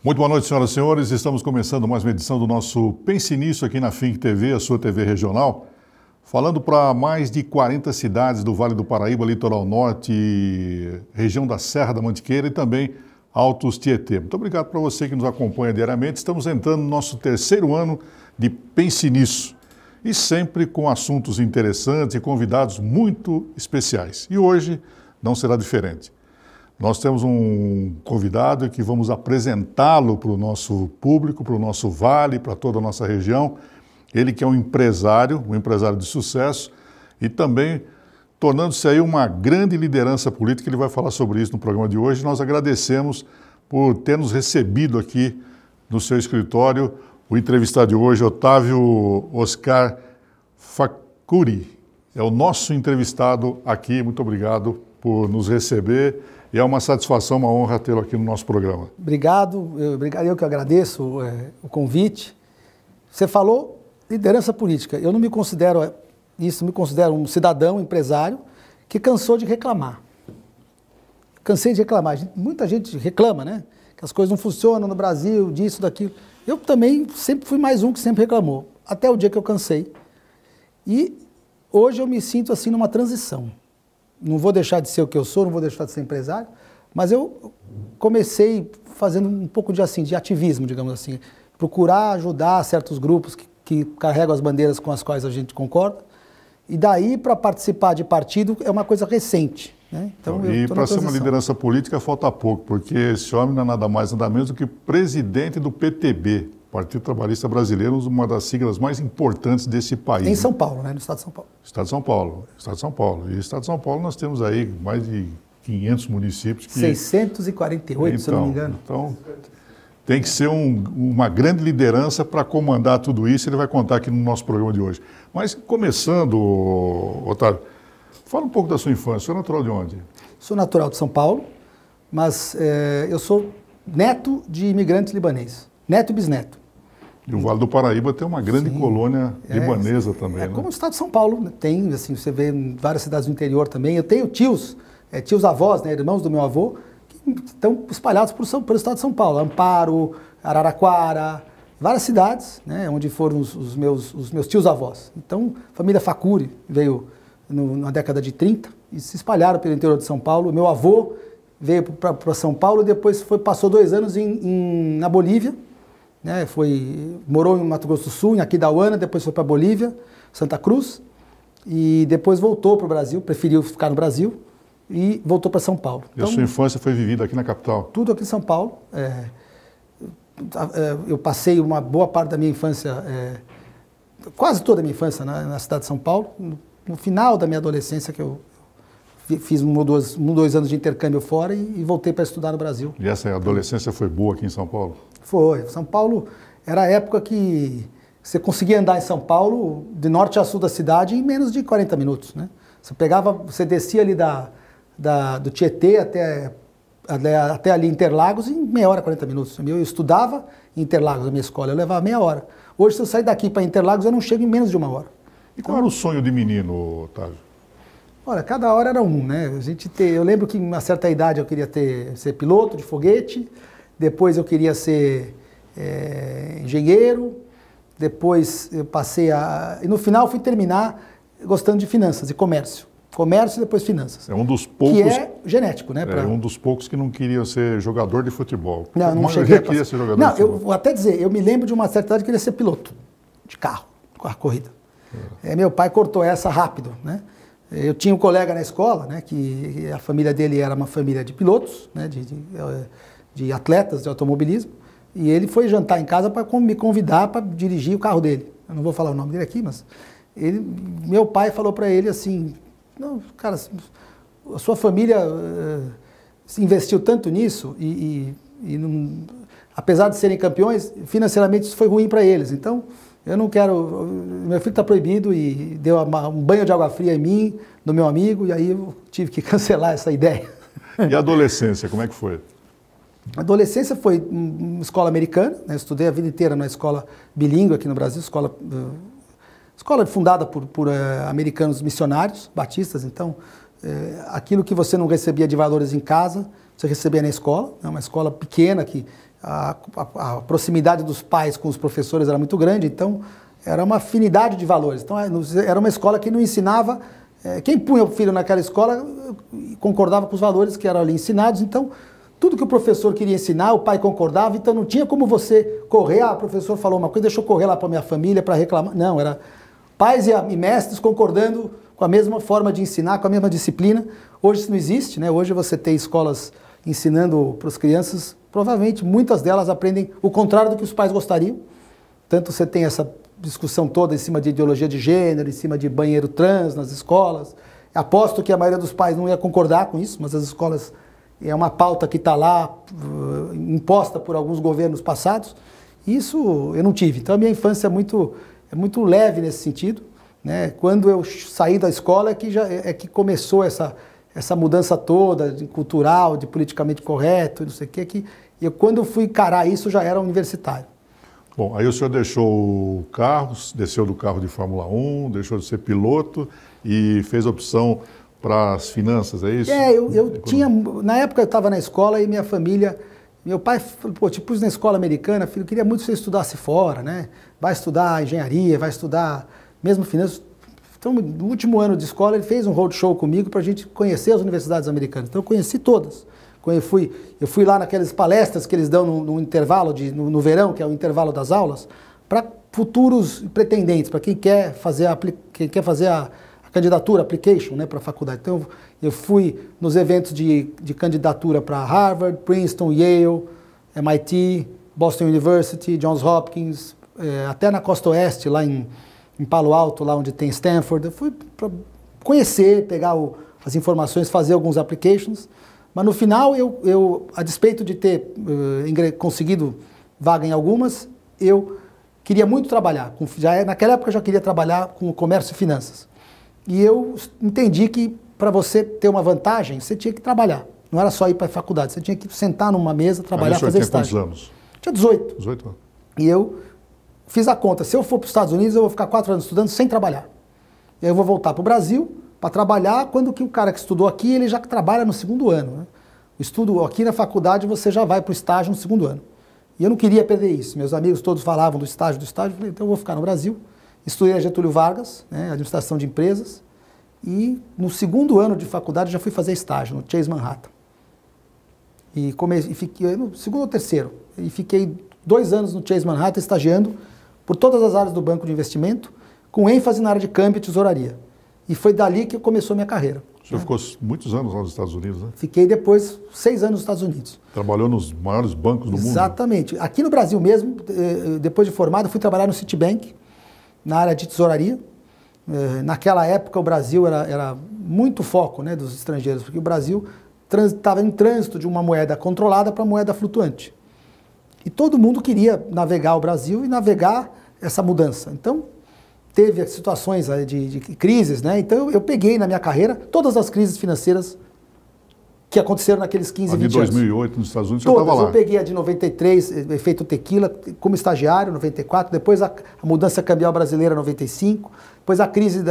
Muito boa noite, senhoras e senhores. Estamos começando mais uma edição do nosso Pense Nisso aqui na Fink TV, a sua TV regional, falando para mais de 40 cidades do Vale do Paraíba, Litoral Norte, região da Serra da Mantiqueira e também Altos Tietê. Muito obrigado para você que nos acompanha diariamente. Estamos entrando no nosso terceiro ano de Pense Nisso e sempre com assuntos interessantes e convidados muito especiais. E hoje não será diferente. Nós temos um convidado que vamos apresentá-lo para o nosso público, para o nosso vale, para toda a nossa região. Ele que é um empresário de sucesso e também tornando-se aí uma grande liderança política. Ele vai falar sobre isso no programa de hoje. Nós agradecemos por ter nos recebido aqui no seu escritório. O entrevistado de hoje, Otávio Oscar Facuri, é o nosso entrevistado aqui. Muito obrigado por nos receber. E é uma satisfação, uma honra tê-lo aqui no nosso programa. Obrigado, eu que agradeço o convite. Você falou liderança política. Eu não me considero isso, me considero um cidadão, empresário, que cansou de reclamar. Cansei de reclamar. Muita gente reclama, né? Que as coisas não funcionam no Brasil, disso, daquilo. Eu também sempre fui mais um que sempre reclamou, até o dia que eu cansei. E hoje eu me sinto assim numa transição. Não vou deixar de ser o que eu sou, não vou deixar de ser empresário, mas eu comecei fazendo um pouco de ativismo, digamos assim, procurar ajudar certos grupos que carregam as bandeiras com as quais a gente concorda, e daí para participar de partido é uma coisa recente. Né? Então, e para ser uma liderança política falta pouco, porque esse homem não é nada mais, nada menos do que presidente do PTB, Partido Trabalhista Brasileiro, uma das siglas mais importantes desse país. Em São Paulo, né? No estado de São Paulo. Estado de São Paulo, Estado de São Paulo. E no Estado de São Paulo nós temos aí mais de 500 municípios. 648, se eu não me engano. Então, tem que ser uma grande liderança para comandar tudo isso. Ele vai contar aqui no nosso programa de hoje. Mas começando, Otávio, fala um pouco da sua infância. Você é natural de onde? Sou natural de São Paulo, mas eu sou neto de imigrantes libaneses. Neto e bisneto. E o Vale do Paraíba tem uma grande colônia libanesa também, né? Como o estado de São Paulo, né? Tem, assim, você vê em várias cidades do interior também. Eu tenho tios avós, né, irmãos do meu avô, que estão espalhados pelo estado de São Paulo. Amparo, Araraquara, várias cidades, né, onde foram os meus tios avós. Então, a família Facuri veio na década de 30 e se espalharam pelo interior de São Paulo. Meu avô veio para São Paulo e depois passou 2 anos na Bolívia. Né, morou em Mato Grosso do Sul, em Aquidauana, depois foi para Bolívia, Santa Cruz, e depois voltou para o Brasil, preferiu ficar no Brasil e voltou para São Paulo. E a sua infância foi vivida aqui na capital? Tudo aqui em São Paulo. Eu passei uma boa parte da minha infância, quase toda a minha infância na cidade de São Paulo. No final da minha adolescência, que eu fiz 1 ou 2 anos de intercâmbio fora e voltei para estudar no Brasil. E essa adolescência foi boa aqui em São Paulo? Foi. São Paulo era a época que você conseguia andar em São Paulo, de norte a sul da cidade, em menos de 40 minutos. Né? Você descia ali do Tietê até ali Interlagos em meia hora, 40 minutos. Eu estudava em Interlagos, na minha escola, eu levava meia hora. Hoje, se eu sair daqui para Interlagos, eu não chego em menos de 1 hora. E qual era o sonho de menino, Otávio? Olha, cada hora era um, né? Eu lembro que em uma certa idade eu queria ser piloto de foguete, depois eu queria ser engenheiro, depois eu passei e no final fui terminar gostando de finanças e comércio. Comércio e depois finanças. É um dos poucos... Que é genético, né? É um dos poucos que não queriam ser jogador de futebol. Não cheguei a queria ser jogador de futebol. Eu vou até dizer, eu me lembro de uma certa idade que eu queria ser piloto de carro, corrida. Meu pai cortou essa rápido, né? Eu tinha um colega na escola, né, que a família dele era uma família de pilotos, né, de atletas de automobilismo, e ele foi jantar em casa para me convidar para dirigir o carro dele. Eu não vou falar o nome dele aqui, mas meu pai falou para ele assim, não, cara, a sua família se investiu tanto nisso e não, apesar de serem campeões, financeiramente isso foi ruim para eles, então... Eu não quero... Meu filho está proibido e deu um banho de água fria em mim, no meu amigo, e aí eu tive que cancelar essa ideia. E a adolescência, como é que foi? A adolescência foi uma escola americana, né? Estudei a vida inteira na escola bilíngue aqui no Brasil, escola fundada por americanos missionários, batistas, então aquilo que você não recebia de valores em casa, você recebia na escola, né? Uma escola pequena que a proximidade dos pais com os professores era muito grande, então era uma afinidade de valores. Então era uma escola que não ensinava, quem punha o filho naquela escola concordava com os valores que eram ali ensinados, então tudo que o professor queria ensinar, o pai concordava, então não tinha como você correr, o professor falou uma coisa, deixa eu correr lá para minha família para reclamar. Não, era pais e mestres concordando com a mesma forma de ensinar, com a mesma disciplina. Hoje isso não existe, né? Hoje você tem escolas ensinando para as crianças, provavelmente muitas delas aprendem o contrário do que os pais gostariam. Tanto você tem essa discussão toda em cima de ideologia de gênero, em cima de banheiro trans nas escolas. Aposto que a maioria dos pais não ia concordar com isso, mas as escolas é uma pauta que está lá, imposta por alguns governos passados. Isso eu não tive. Então a minha infância é muito leve nesse sentido, né? Quando eu saí da escola é que começou essa mudança toda, de cultural, de politicamente correto, não sei o quê, e quando eu fui encarar isso já era universitário. Bom, aí o senhor deixou o carro, desceu do carro de Fórmula 1, deixou de ser piloto e fez opção para as finanças, é isso? Eu tinha, na época eu estava na escola e minha família, meu pai falou, pô, te pus na escola americana, filho, eu queria muito que você estudasse fora, né? Vai estudar engenharia, vai estudar mesmo finanças. Então, no último ano de escola, ele fez um roadshow comigo para a gente conhecer as universidades americanas. Então, eu conheci todas. Eu fui lá naquelas palestras que eles dão no intervalo, no verão, que é o intervalo das aulas, para futuros pretendentes, para quem quer fazer a candidatura, application, né, para a faculdade. Então, eu fui nos eventos de candidatura para Harvard, Princeton, Yale, MIT, Boston University, Johns Hopkins, até na Costa Oeste, lá em Palo Alto, lá onde tem Stanford. Eu fui para conhecer, pegar as informações, fazer alguns applications, mas no final, a despeito de ter conseguido vaga em algumas, eu queria muito trabalhar. Naquela época eu já queria trabalhar com comércio e finanças. E eu entendi que para você ter uma vantagem, você tinha que trabalhar. Não era só ir para a faculdade, você tinha que sentar numa mesa, trabalhar, fazer estágio. Quantos anos? Tinha 18. 18 anos. E eu fiz a conta, se eu for para os Estados Unidos, eu vou ficar 4 anos estudando sem trabalhar. E aí eu vou voltar para o Brasil para trabalhar, quando que o cara que estudou aqui, ele já trabalha no segundo ano. Né? O estudo aqui na faculdade, você já vai para o estágio no segundo ano. E eu não queria perder isso. Meus amigos todos falavam do estágio, eu falei, então eu vou ficar no Brasil. Estudei a Getúlio Vargas, né, administração de empresas, e no segundo ano de faculdade já fui fazer estágio no Chase Manhattan. E fiquei no segundo ou terceiro, e fiquei 2 anos no Chase Manhattan estagiando por todas as áreas do banco de investimento, com ênfase na área de câmbio e tesouraria. E foi dali que começou a minha carreira. O senhor ficou muitos anos lá nos Estados Unidos, né? Fiquei depois 6 anos nos Estados Unidos. Trabalhou nos maiores bancos do mundo? Exatamente. Aqui no Brasil mesmo, depois de formado, fui trabalhar no Citibank, na área de tesouraria. Naquela época o Brasil era muito foco, né, dos estrangeiros, porque o Brasil estava em trânsito de uma moeda controlada para moeda flutuante. E todo mundo queria navegar o Brasil e navegar essa mudança. Então, teve situações de crises, né? Então eu peguei na minha carreira todas as crises financeiras que aconteceram naqueles 15, 20 anos. De 2008 nos Estados Unidos, todas, você estava lá. Eu peguei a de 93, efeito tequila, como estagiário, 94, depois a mudança cambial brasileira, 95, depois a crise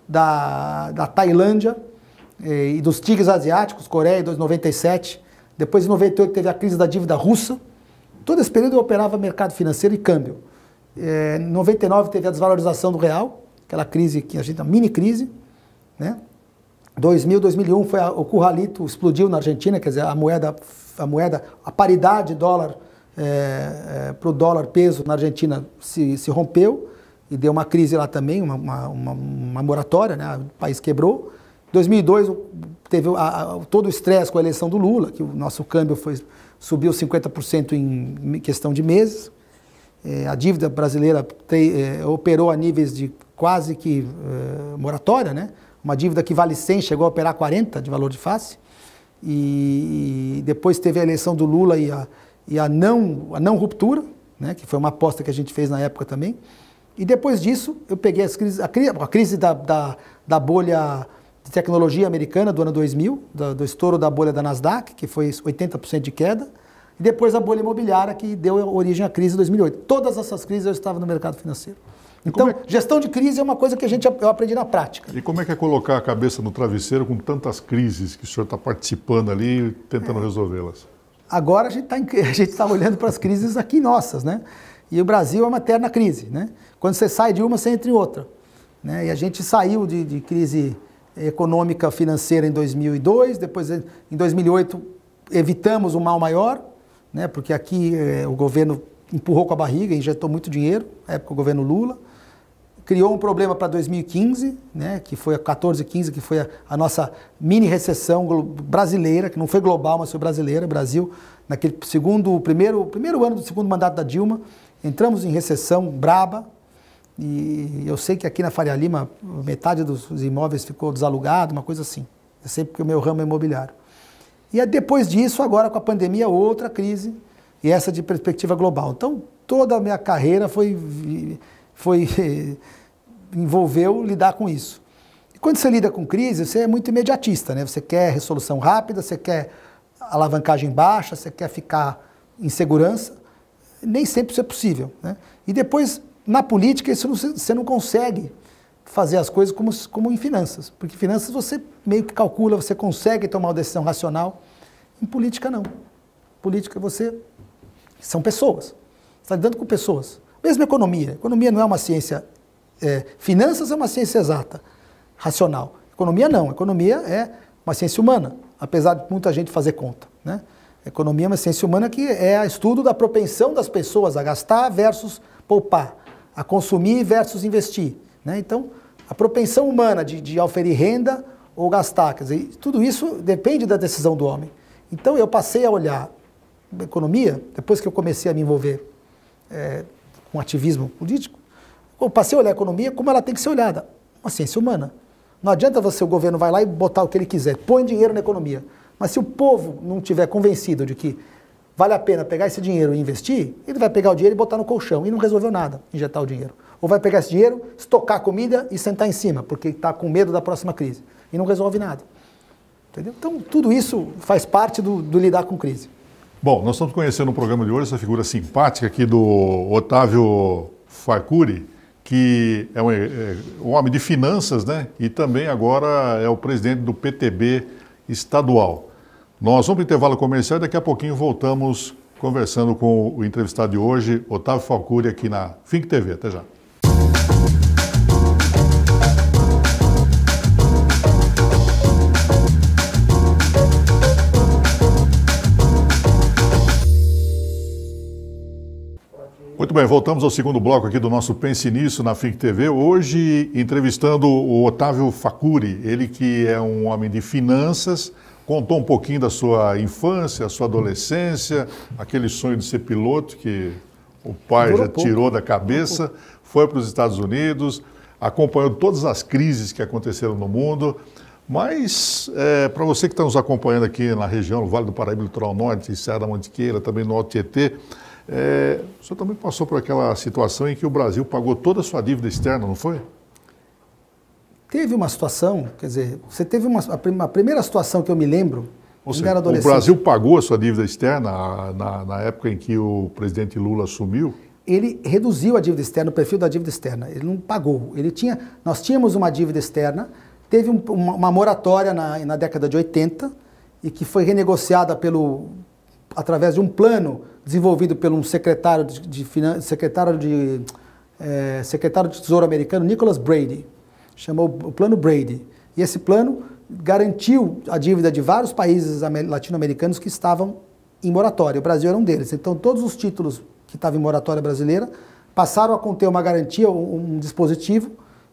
da Tailândia e dos tigres asiáticos, Coreia, em 97, depois em 98 teve a crise da dívida russa. Todo esse período eu operava mercado financeiro e câmbio. Em 99 teve a desvalorização do real, aquela crise que a gente, a mini crise, né? 2000, 2001 foi o curralito, explodiu na Argentina, quer dizer, a paridade dólar para o dólar peso na Argentina se rompeu e deu uma crise lá também, uma moratória, né? O país quebrou. 2002 teve todo o estresse com a eleição do Lula, que o nosso câmbio subiu 50% em questão de meses. A dívida brasileira operou a níveis de quase que moratória, né? Uma dívida que vale 100 chegou a operar 40 de valor de face. E depois teve a eleição do Lula e a não ruptura, né? Que foi uma aposta que a gente fez na época também. E depois disso eu peguei a crise da bolha de tecnologia americana do ano 2000, do estouro da bolha da Nasdaq, que foi 80% de queda. E depois a bolha imobiliária, que deu origem à crise de 2008. Todas essas crises eu estava no mercado financeiro. Então, gestão de crise é uma coisa que eu aprendi na prática. E como é que é colocar a cabeça no travesseiro com tantas crises que o senhor está participando ali e tentando resolvê-las? Agora a gente está olhando para as crises aqui nossas, né? E o Brasil é uma eterna crise, né? Quando você sai de uma, você entra em outra, né? E a gente saiu de crise econômica financeira em 2002, depois em 2008 evitamos um mal maior, né? Porque aqui o governo empurrou com a barriga, injetou muito dinheiro, na época o governo Lula, criou um problema para 2015, né? Que foi a 14, 15, que foi a nossa mini recessão brasileira, que não foi global, mas foi brasileira. Brasil, naquele primeiro ano do segundo mandato da Dilma, entramos em recessão braba, e eu sei que aqui na Faria Lima metade dos imóveis ficou desalugado, uma coisa assim. Eu sei porque o meu ramo é imobiliário. E depois disso, agora com a pandemia, outra crise, e essa de perspectiva global. Então, toda a minha carreira envolveu lidar com isso. E quando você lida com crise, você é muito imediatista, né? Você quer resolução rápida, você quer alavancagem baixa, você quer ficar em segurança. Nem sempre isso é possível, né? E depois, na política, você não consegue fazer as coisas como em finanças. Porque em finanças você meio que calcula, você consegue tomar uma decisão racional. Em política, não. Política, são pessoas. Você está lidando com pessoas. Mesmo economia. Economia não é uma ciência... finanças é uma ciência exata, racional. Economia não. Economia é uma ciência humana, apesar de muita gente fazer conta, né? Economia é uma ciência humana que é o estudo da propensão das pessoas a gastar versus poupar, a consumir versus investir, né? Então, a propensão humana de auferir renda ou gastar, quer dizer, tudo isso depende da decisão do homem. Então, eu passei a olhar a economia, depois que eu comecei a me envolver com ativismo político, eu passei a olhar a economia como ela tem que ser olhada, uma ciência humana. Não adianta o governo vai lá e botar o que ele quiser, põe dinheiro na economia. Mas se o povo não estiver convencido de que vale a pena pegar esse dinheiro e investir, ele vai pegar o dinheiro e botar no colchão e não resolveu nada, injetar o dinheiro. Ou vai pegar esse dinheiro, estocar a comida e sentar em cima, porque está com medo da próxima crise. E não resolve nada. Entendeu? Então, tudo isso faz parte do lidar com crise. Bom, nós estamos conhecendo no programa de hoje essa figura simpática aqui do Otávio Facuri, que é um homem de finanças, né? E também agora é o presidente do PTB estadual. Nós vamos para o intervalo comercial e daqui a pouquinho voltamos conversando com o entrevistado de hoje, Otávio Facuri, aqui na Fink TV. Até já. Muito bem, voltamos ao segundo bloco aqui do nosso Pense Nisso na Fink TV. Hoje entrevistando o Otávio Facuri, ele que é um homem de finanças, contou um pouquinho da sua infância, a sua adolescência, aquele sonho de ser piloto que o pai já tirou da cabeça, foi para os Estados Unidos, acompanhou todas as crises que aconteceram no mundo. Mas, para você que está nos acompanhando aqui na região, no Vale do Paraíba, Litoral Norte, Serra da Mantiqueira, também no Alto Tietê, o senhor também passou por aquela situação em que o Brasil pagou toda a sua dívida externa, não foi? Teve uma situação, quer dizer, você teve a primeira situação que eu me lembro, ou seja, o Brasil pagou a sua dívida externa na época em que o presidente Lula assumiu? Ele reduziu a dívida externa, o perfil da dívida externa, ele não pagou. Nós tínhamos uma dívida externa, teve uma moratória na década de 80 e que foi renegociada através de um plano desenvolvido por um secretário de Tesouro americano, Nicholas Brady, chamou o Plano Brady. E esse plano garantiu a dívida de vários países latino-americanos que estavam em moratória. O Brasil era um deles. Então, todos os títulos que estavam em moratória brasileira passaram a conter uma garantia, um dispositivo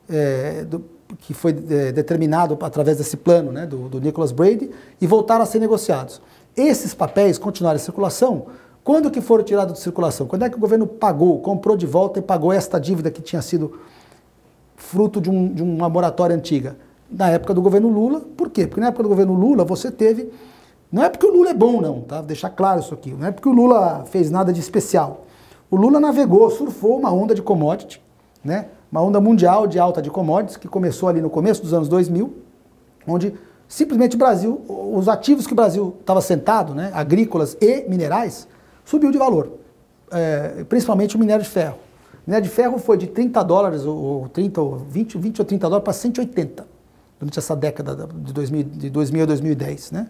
que foi determinado através desse plano, né, do Nicholas Brady, e voltaram a ser negociados. Esses papéis continuaram em circulação. Quando que foram tirados de circulação? Quando é que o governo comprou de volta e pagou esta dívida que tinha sido fruto de uma moratória antiga? Na época do governo Lula. Por quê? Porque na época do governo Lula você teve... Não é porque o Lula é bom, não, tá? Vou deixar claro isso aqui. Não é porque o Lula fez nada de especial. O Lula navegou, surfou uma onda de commodity, né? Uma onda mundial de alta de commodities que começou ali no começo dos anos 2000, onde simplesmente o Brasil, os ativos que o Brasil estava sentado, né, agrícolas e minerais, subiu de valor, principalmente o minério de ferro. O minério de ferro foi de $30 ou 20 ou 30 dólares para 180 durante essa década de 2000 a 2010, né?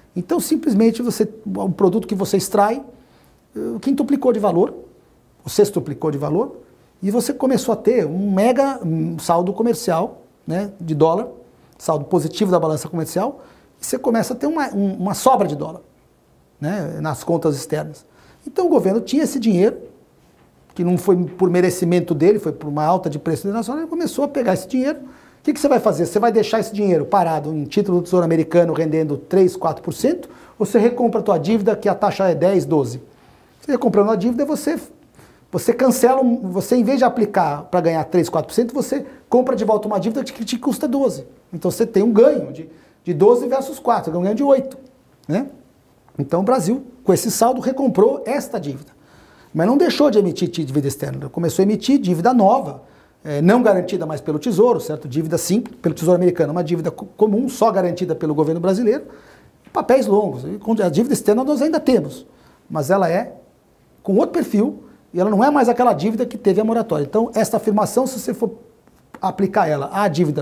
Então, simplesmente, um produto que você extrai, quintuplicou de valor, ou sextuplicou de valor, e você começou a ter um mega saldo comercial, né, de dólar, saldo positivo da balança comercial, e você começa a ter uma sobra de dólar, né, nas contas externas. Então, o governo tinha esse dinheiro, que não foi por merecimento dele, foi por uma alta de preço internacional, ele começou a pegar esse dinheiro. O que você vai fazer? Você vai deixar esse dinheiro parado em título do Tesouro Americano rendendo 3%, 4%, ou você recompra a tua dívida que a taxa é 10%, 12%? Você recomprando a dívida, você cancela, você em vez de aplicar para ganhar 3%, 4%, você compra de volta uma dívida que te custa 12%. Então você tem um ganho de 12 versus 4, um ganho de 8. Né? Então o Brasil, com esse saldo, recomprou esta dívida. Mas não deixou de emitir dívida externa, começou a emitir dívida nova, não garantida mais pelo Tesouro, certo? Dívida sim, pelo Tesouro Americano, uma dívida comum, só garantida pelo governo brasileiro, papéis longos. A dívida externa nós ainda temos, mas ela é com outro perfil e ela não é mais aquela dívida que teve a moratória. Então, esta afirmação, se você for aplicar ela à dívida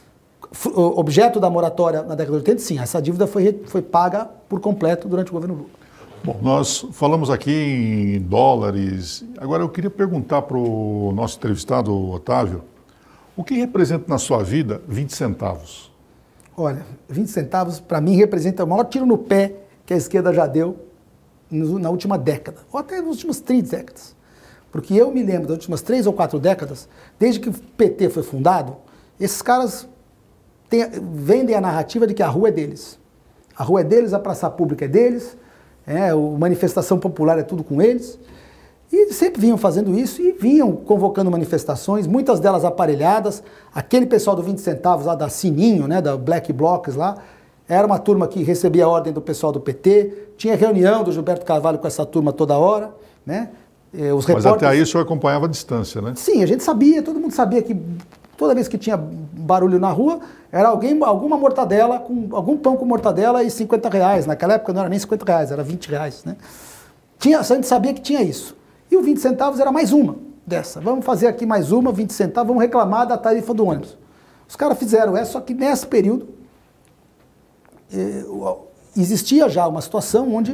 objeto da moratória na década de 80, sim, essa dívida foi paga por completo durante o governo Lula. Bom, nós falamos aqui em dólares. Agora eu queria perguntar para o nosso entrevistado, Otávio, o que representa na sua vida 20 centavos? Olha, 20 centavos para mim representa o maior tiro no pé que a esquerda já deu na última década, ou até nas últimas 3 décadas. Porque eu me lembro das últimas 3 ou 4 décadas, desde que o PT foi fundado, esses caras vendem a narrativa de que a rua é deles. A rua é deles, a praça pública é deles, a manifestação popular é tudo com eles. E eles sempre vinham fazendo isso e vinham convocando manifestações, muitas delas aparelhadas. Aquele pessoal do 20 centavos lá da Sininho, né, da Black Blocs lá, era uma turma que recebia a ordem do pessoal do PT, tinha reunião do Gilberto Carvalho com essa turma toda hora, né? Os repórteres... Mas até aí o senhor acompanhava a distância, né? Sim, a gente sabia, todo mundo sabia que toda vez que tinha barulho na rua, era alguma mortadela, algum pão com mortadela e R$50. Naquela época não era nem R$50, era R$20, né? A gente sabia que tinha isso. E o 20 centavos era mais uma dessa. Vamos fazer aqui mais uma, 20 centavos, vamos reclamar da tarifa do ônibus. Os caras fizeram essa, só que nesse período existia já uma situação onde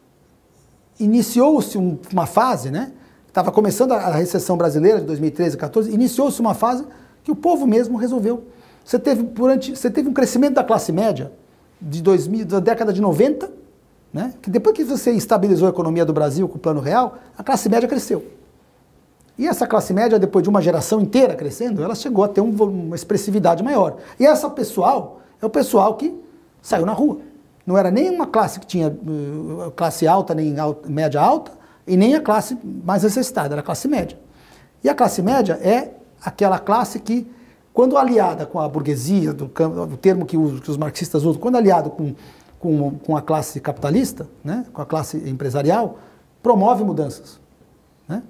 iniciou-se uma fase, né? Estava começando a recessão brasileira de 2013 e 2014, iniciou-se uma fase que o povo mesmo resolveu. Você teve um crescimento da classe média da década de 90, né? Que depois que você estabilizou a economia do Brasil com o Plano Real, a classe média cresceu. E essa classe média, depois de uma geração inteira crescendo, ela chegou a ter uma expressividade maior. E essa pessoal é o pessoal que saiu na rua. Não era nem uma classe que tinha classe alta, nem média alta, e nem a classe mais necessitada, era a classe média. E a classe média é aquela classe que, quando aliada com a burguesia, do termo que os marxistas usam, quando aliado com a classe capitalista, né, com a classe empresarial, promove mudanças. Né?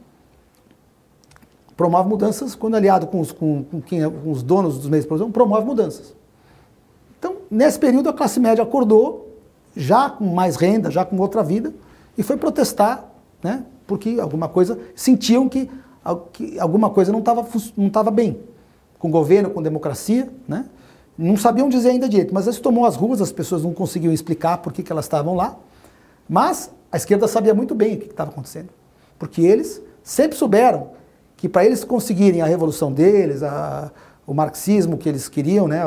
Promove mudanças quando aliado com os donos dos meios de produção, promove mudanças. Então, nesse período, a classe média acordou, já com mais renda, já com outra vida, e foi protestar, né, porque sentiam que alguma coisa não estava bem, com o governo, com democracia, né? Não sabiam dizer ainda direito, mas eles tomou as ruas, as pessoas não conseguiam explicar por que elas estavam lá, mas a esquerda sabia muito bem o que estava acontecendo, porque eles sempre souberam que para eles conseguirem a revolução deles, o marxismo que eles queriam, né,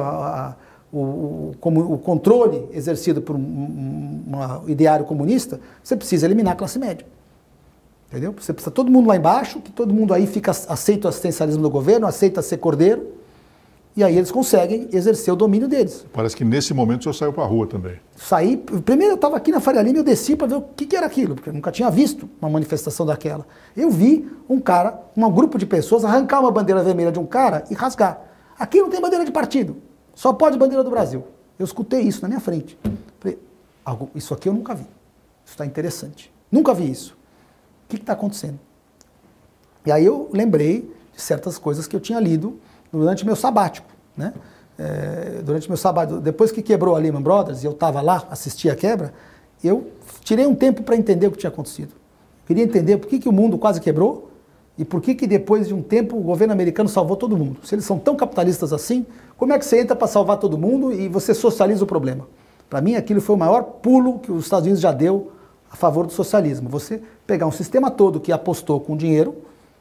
o controle exercido por um ideário comunista, você precisa eliminar a classe média. Entendeu? Você precisa todo mundo lá embaixo, que todo mundo aí aceita o assistencialismo do governo, aceita ser cordeiro, e aí eles conseguem exercer o domínio deles. Parece que nesse momento o senhor saiu para a rua também. Saí, primeiro eu estava aqui na Faria Lima e eu desci para ver o que era aquilo, porque eu nunca tinha visto uma manifestação daquela. Eu vi um grupo de pessoas arrancar uma bandeira vermelha de um cara e rasgar. Aqui não tem bandeira de partido, só pode bandeira do Brasil. Eu escutei isso na minha frente. Falei, isso aqui eu nunca vi, isso está interessante. Nunca vi isso. O que está acontecendo? E aí eu lembrei de certas coisas que eu tinha lido durante meu sabático, né? Durante meu sabático, depois que quebrou a Lehman Brothers, e eu estava lá, assisti a quebra, eu tirei um tempo para entender o que tinha acontecido. Eu queria entender por que o mundo quase quebrou e por que depois de um tempo o governo americano salvou todo mundo. Se eles são tão capitalistas assim, como é que você entra para salvar todo mundo e você socializa o problema? Para mim, aquilo foi o maior pulo que os Estados Unidos já deu a favor do socialismo. Você pegar um sistema todo que apostou com dinheiro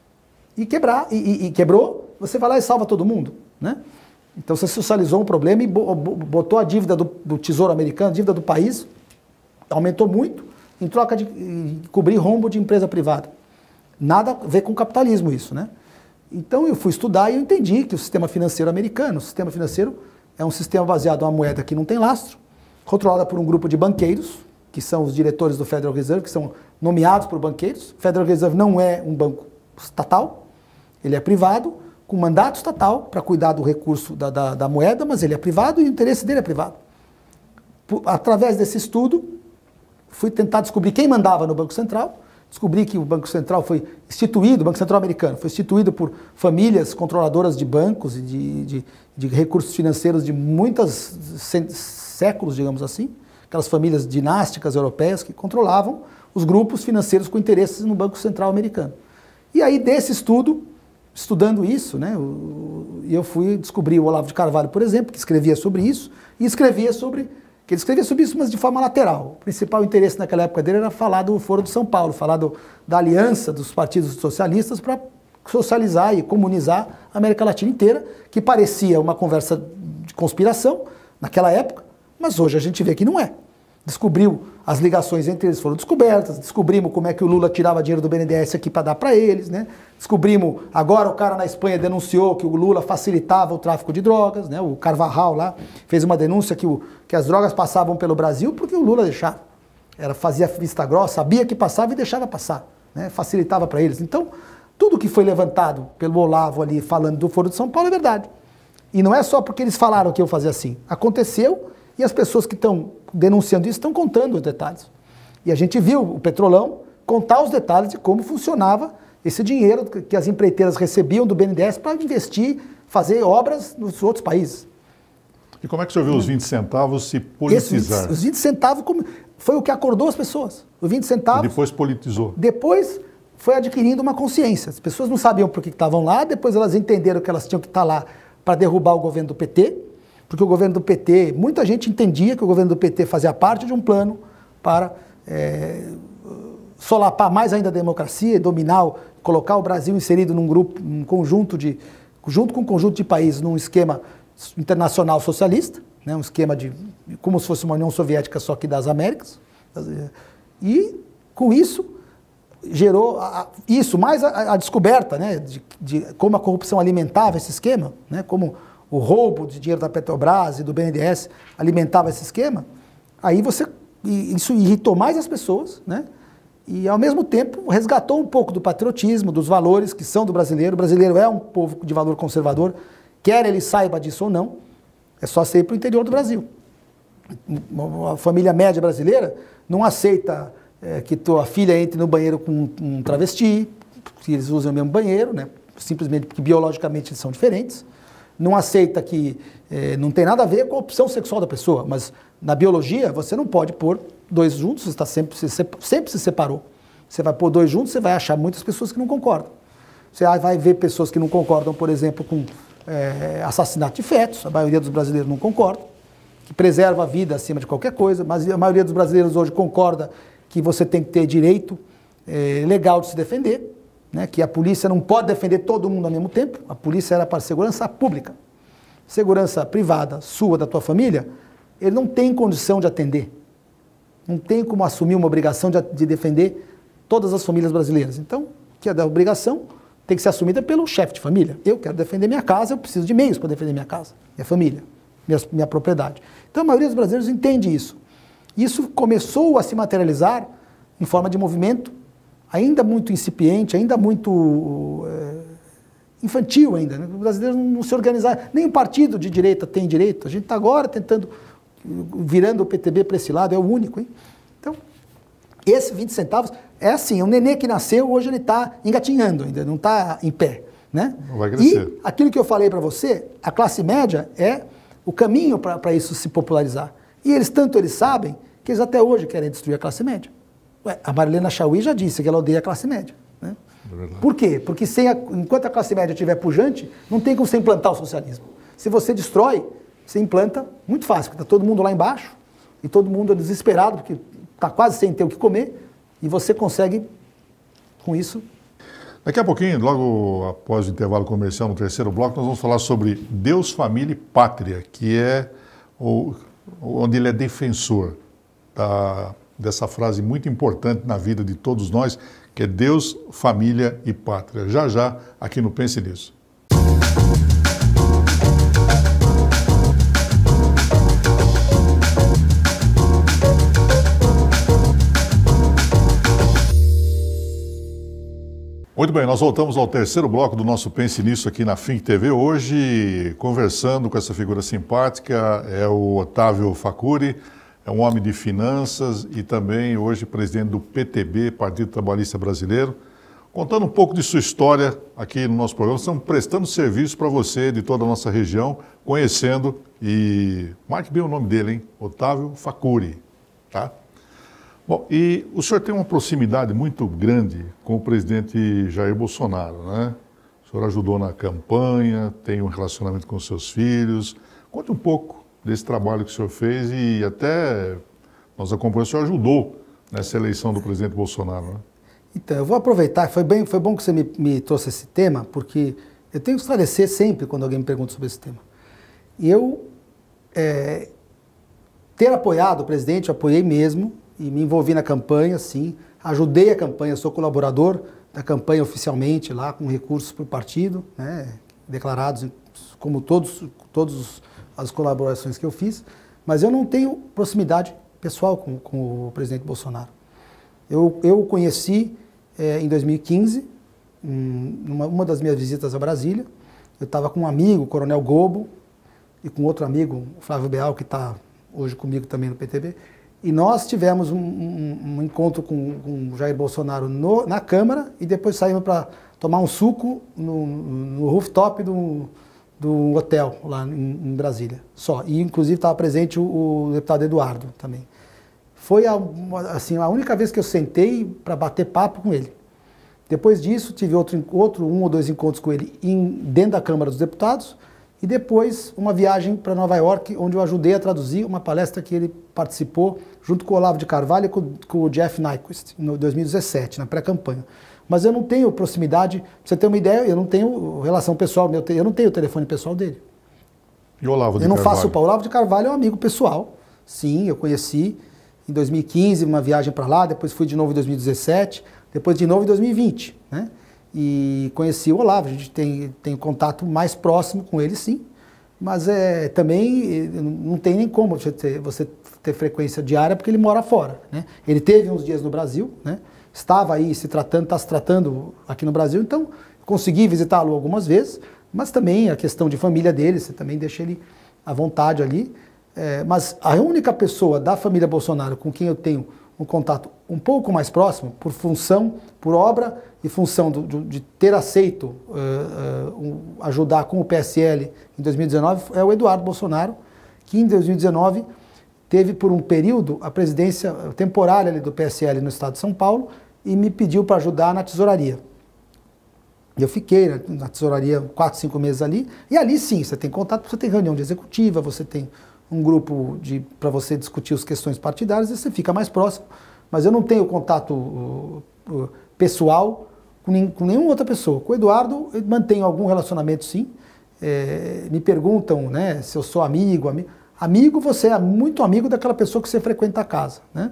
e quebrou, você vai lá e salva todo mundo, né? Então você socializou um problema e botou a dívida do Tesouro Americano, a dívida do país, aumentou muito, em troca de cobrir rombo de empresa privada. Nada a ver com capitalismo isso, né? Então eu fui estudar e eu entendi que o sistema financeiro americano, o sistema financeiro é um sistema baseado em uma moeda que não tem lastro, controlada por um grupo de banqueiros, que são os diretores do Federal Reserve, que são nomeados por banqueiros. O Federal Reserve não é um banco estatal, ele é privado, com mandato estatal para cuidar do recurso da moeda, mas ele é privado e o interesse dele é privado. Através desse estudo, fui tentar descobrir quem mandava no Banco Central, descobri que o Banco Central foi instituído, o Banco Central americano, foi instituído por famílias controladoras de bancos e de recursos financeiros de muitos séculos, digamos assim, aquelas famílias dinásticas europeias que controlavam os grupos financeiros com interesses no Banco Central americano. E aí, desse estudo, estudando isso, né, eu fui descobrir o Olavo de Carvalho, por exemplo, que escrevia sobre isso, e escrevia sobre isso, mas de forma lateral. O principal interesse naquela época dele era falar do Foro de São Paulo, falar da aliança dos partidos socialistas para socializar e comunizar a América Latina inteira, que parecia uma conversa de conspiração naquela época, mas hoje a gente vê que não é. Descobriu as ligações entre eles, foram descobertas, descobrimos como é que o Lula tirava dinheiro do BNDES aqui para dar para eles, né? Descobrimos, agora o cara na Espanha denunciou que o Lula facilitava o tráfico de drogas, né? O Carvajal lá fez uma denúncia que as drogas passavam pelo Brasil porque o Lula deixava. Fazia vista grossa, sabia que passava e deixava passar, né? Facilitava para eles. Então, tudo que foi levantado pelo Olavo ali falando do Foro de São Paulo é verdade. E não é só porque eles falaram que eu fazia assim. Aconteceu e as pessoas que estão denunciando isso estão contando os detalhes. E a gente viu o Petrolão contar os detalhes de como funcionava esse dinheiro que as empreiteiras recebiam do BNDES para investir, fazer obras nos outros países. E como é que o senhor viu os 20 centavos se politizar? Os 20 centavos foi o que acordou as pessoas. Os 20 centavos... E depois politizou. Depois foi adquirindo uma consciência. As pessoas não sabiam por que estavam lá, depois elas entenderam que elas tinham que estar lá para derrubar o governo do PT, porque o governo do PT, muita gente entendia que o governo do PT fazia parte de um plano para solapar mais ainda a democracia, dominar, colocar o Brasil inserido num grupo, junto com um conjunto de países, num esquema internacional socialista, né, um esquema como se fosse uma União Soviética só que das Américas. E com isso gerou mais a descoberta, né, de como a corrupção alimentava esse esquema, né, como o roubo de dinheiro da Petrobras e do BNDES alimentava esse esquema. Aí isso irritou mais as pessoas, né? E ao mesmo tempo resgatou um pouco do patriotismo, dos valores que são do brasileiro. O brasileiro é um povo de valor conservador, quer ele saiba disso ou não, é só ser para o interior do Brasil. A família média brasileira não aceita que tua filha entre no banheiro com um travesti, que eles usam o mesmo banheiro, né? Simplesmente porque biologicamente eles são diferentes. Não aceita que não tem nada a ver com a opção sexual da pessoa, mas na biologia você não pode pôr dois juntos, você sempre se separou. Você vai pôr dois juntos, você vai achar muitas pessoas que não concordam. Você vai ver pessoas que não concordam, por exemplo, com assassinato de fetos, a maioria dos brasileiros não concorda, que preserva a vida acima de qualquer coisa, mas a maioria dos brasileiros hoje concorda que você tem que ter direito legal de se defender, né, que a polícia não pode defender todo mundo ao mesmo tempo, a polícia era para segurança pública. Segurança privada sua, da tua família, ele não tem condição de atender. Não tem como assumir uma obrigação de defender todas as famílias brasileiras. Então, que a obrigação tem que ser assumida pelo chefe de família. Eu quero defender minha casa, eu preciso de meios para defender minha casa, minha família, minha propriedade. Então, a maioria dos brasileiros entende isso. Isso começou a se materializar em forma de movimento, ainda muito incipiente, ainda muito infantil ainda. Né? Os brasileiros não se organizaram, nem o partido de direita tem direito. A gente está agora tentando, virando o PTB para esse lado, é o único. Hein? Então, esse 20 centavos é assim, um nenê que nasceu, hoje ele está engatinhando ainda, não está em pé. Né? Vai crescer. E aquilo que eu falei para você, a classe média é o caminho para isso se popularizar. E eles sabem que eles até hoje querem destruir a classe média. A Marilena Chaui já disse que ela odeia a classe média. Né? Por quê? Porque enquanto a classe média estiver pujante, não tem como você implantar o socialismo. Se você destrói, você implanta muito fácil, porque está todo mundo lá embaixo, e todo mundo é desesperado, porque está quase sem ter o que comer, e você consegue, com isso... Daqui a pouquinho, logo após o intervalo comercial, no terceiro bloco, nós vamos falar sobre Deus, Família e Pátria, que é onde ele é defensor dessa frase muito importante na vida de todos nós, que é Deus, Família e Pátria. Já, já, aqui no Pense Nisso. Muito bem, nós voltamos ao terceiro bloco do nosso Pense Nisso aqui na Fink TV. Hoje, conversando com essa figura simpática, é o Otávio Facuri, é um homem de finanças e também hoje presidente do PTB, Partido Trabalhista Brasileiro. Contando um pouco de sua história aqui no nosso programa, estamos prestando serviço para você de toda a nossa região, conhecendo e marque bem o nome dele, hein? Otávio Facuri, tá? Bom, e o senhor tem uma proximidade muito grande com o presidente Jair Bolsonaro, né? O senhor ajudou na campanha, tem um relacionamento com seus filhos. Conte um pouco desse trabalho que o senhor fez e até nós acompanhamos, o senhor ajudou nessa eleição do presidente Bolsonaro, né? Então, eu vou aproveitar, foi bom que você me trouxe esse tema, porque eu tenho que esclarecer sempre quando alguém me pergunta sobre esse tema. E eu, ter apoiado o presidente, eu apoiei mesmo, e me envolvi na campanha, sim, ajudei a campanha, sou colaborador da campanha oficialmente lá, com recursos para o partido, né, declarados como todas as colaborações que eu fiz, mas eu não tenho proximidade pessoal com o presidente Bolsonaro. Eu o conheci em 2015, numa das minhas visitas a Brasília. Eu estava com um amigo, o Coronel Gobo, e com outro amigo, o Flávio Beal, que está hoje comigo também no PTB, e nós tivemos um encontro com o Jair Bolsonaro na Câmara e depois saímos para tomar um suco no rooftop do hotel lá em Brasília, só. E inclusive estava presente o deputado Eduardo também. Foi assim, a única vez que eu sentei para bater papo com ele. Depois disso, tive um ou dois encontros com ele dentro da Câmara dos Deputados e depois uma viagem para Nova York, onde eu ajudei a traduzir uma palestra que ele participou junto com o Olavo de Carvalho e com o Jeff Nyquist, em 2017, na pré-campanha. Mas eu não tenho proximidade, pra você ter uma ideia, eu não tenho relação pessoal, eu não tenho o telefone pessoal dele. E o Olavo de Carvalho? Eu não faço o Olavo de Carvalho, é um amigo pessoal, sim, eu conheci em 2015, uma viagem para lá, depois fui de novo em 2017, depois de novo em 2020, né? E conheci o Olavo, a gente tem contato mais próximo com ele, sim, mas também não tem nem como você ter frequência diária, porque ele mora fora, né? Ele teve uns dias no Brasil, né? Estava aí está se tratando aqui no Brasil, então consegui visitá-lo algumas vezes, mas também a questão de família dele, você também deixa ele à vontade ali. Mas a única pessoa da família Bolsonaro com quem eu tenho um contato um pouco mais próximo, por função, por obra e função de ter aceito ajudar com o PSL em 2019, é o Eduardo Bolsonaro, que em 2019 teve por um período a presidência temporária ali do PSL no estado de São Paulo e me pediu para ajudar na tesouraria. Eu fiquei na tesouraria 4, 5 meses ali, e ali sim, você tem contato, você tem reunião de executiva, você tem um grupo para você discutir as questões partidárias e você fica mais próximo. Mas eu não tenho contato pessoal com nenhuma outra pessoa. Com o Eduardo, eu mantenho algum relacionamento, sim. Me perguntam, né, se eu sou amigo. Amigo, você é muito amigo daquela pessoa que você frequenta a casa, né?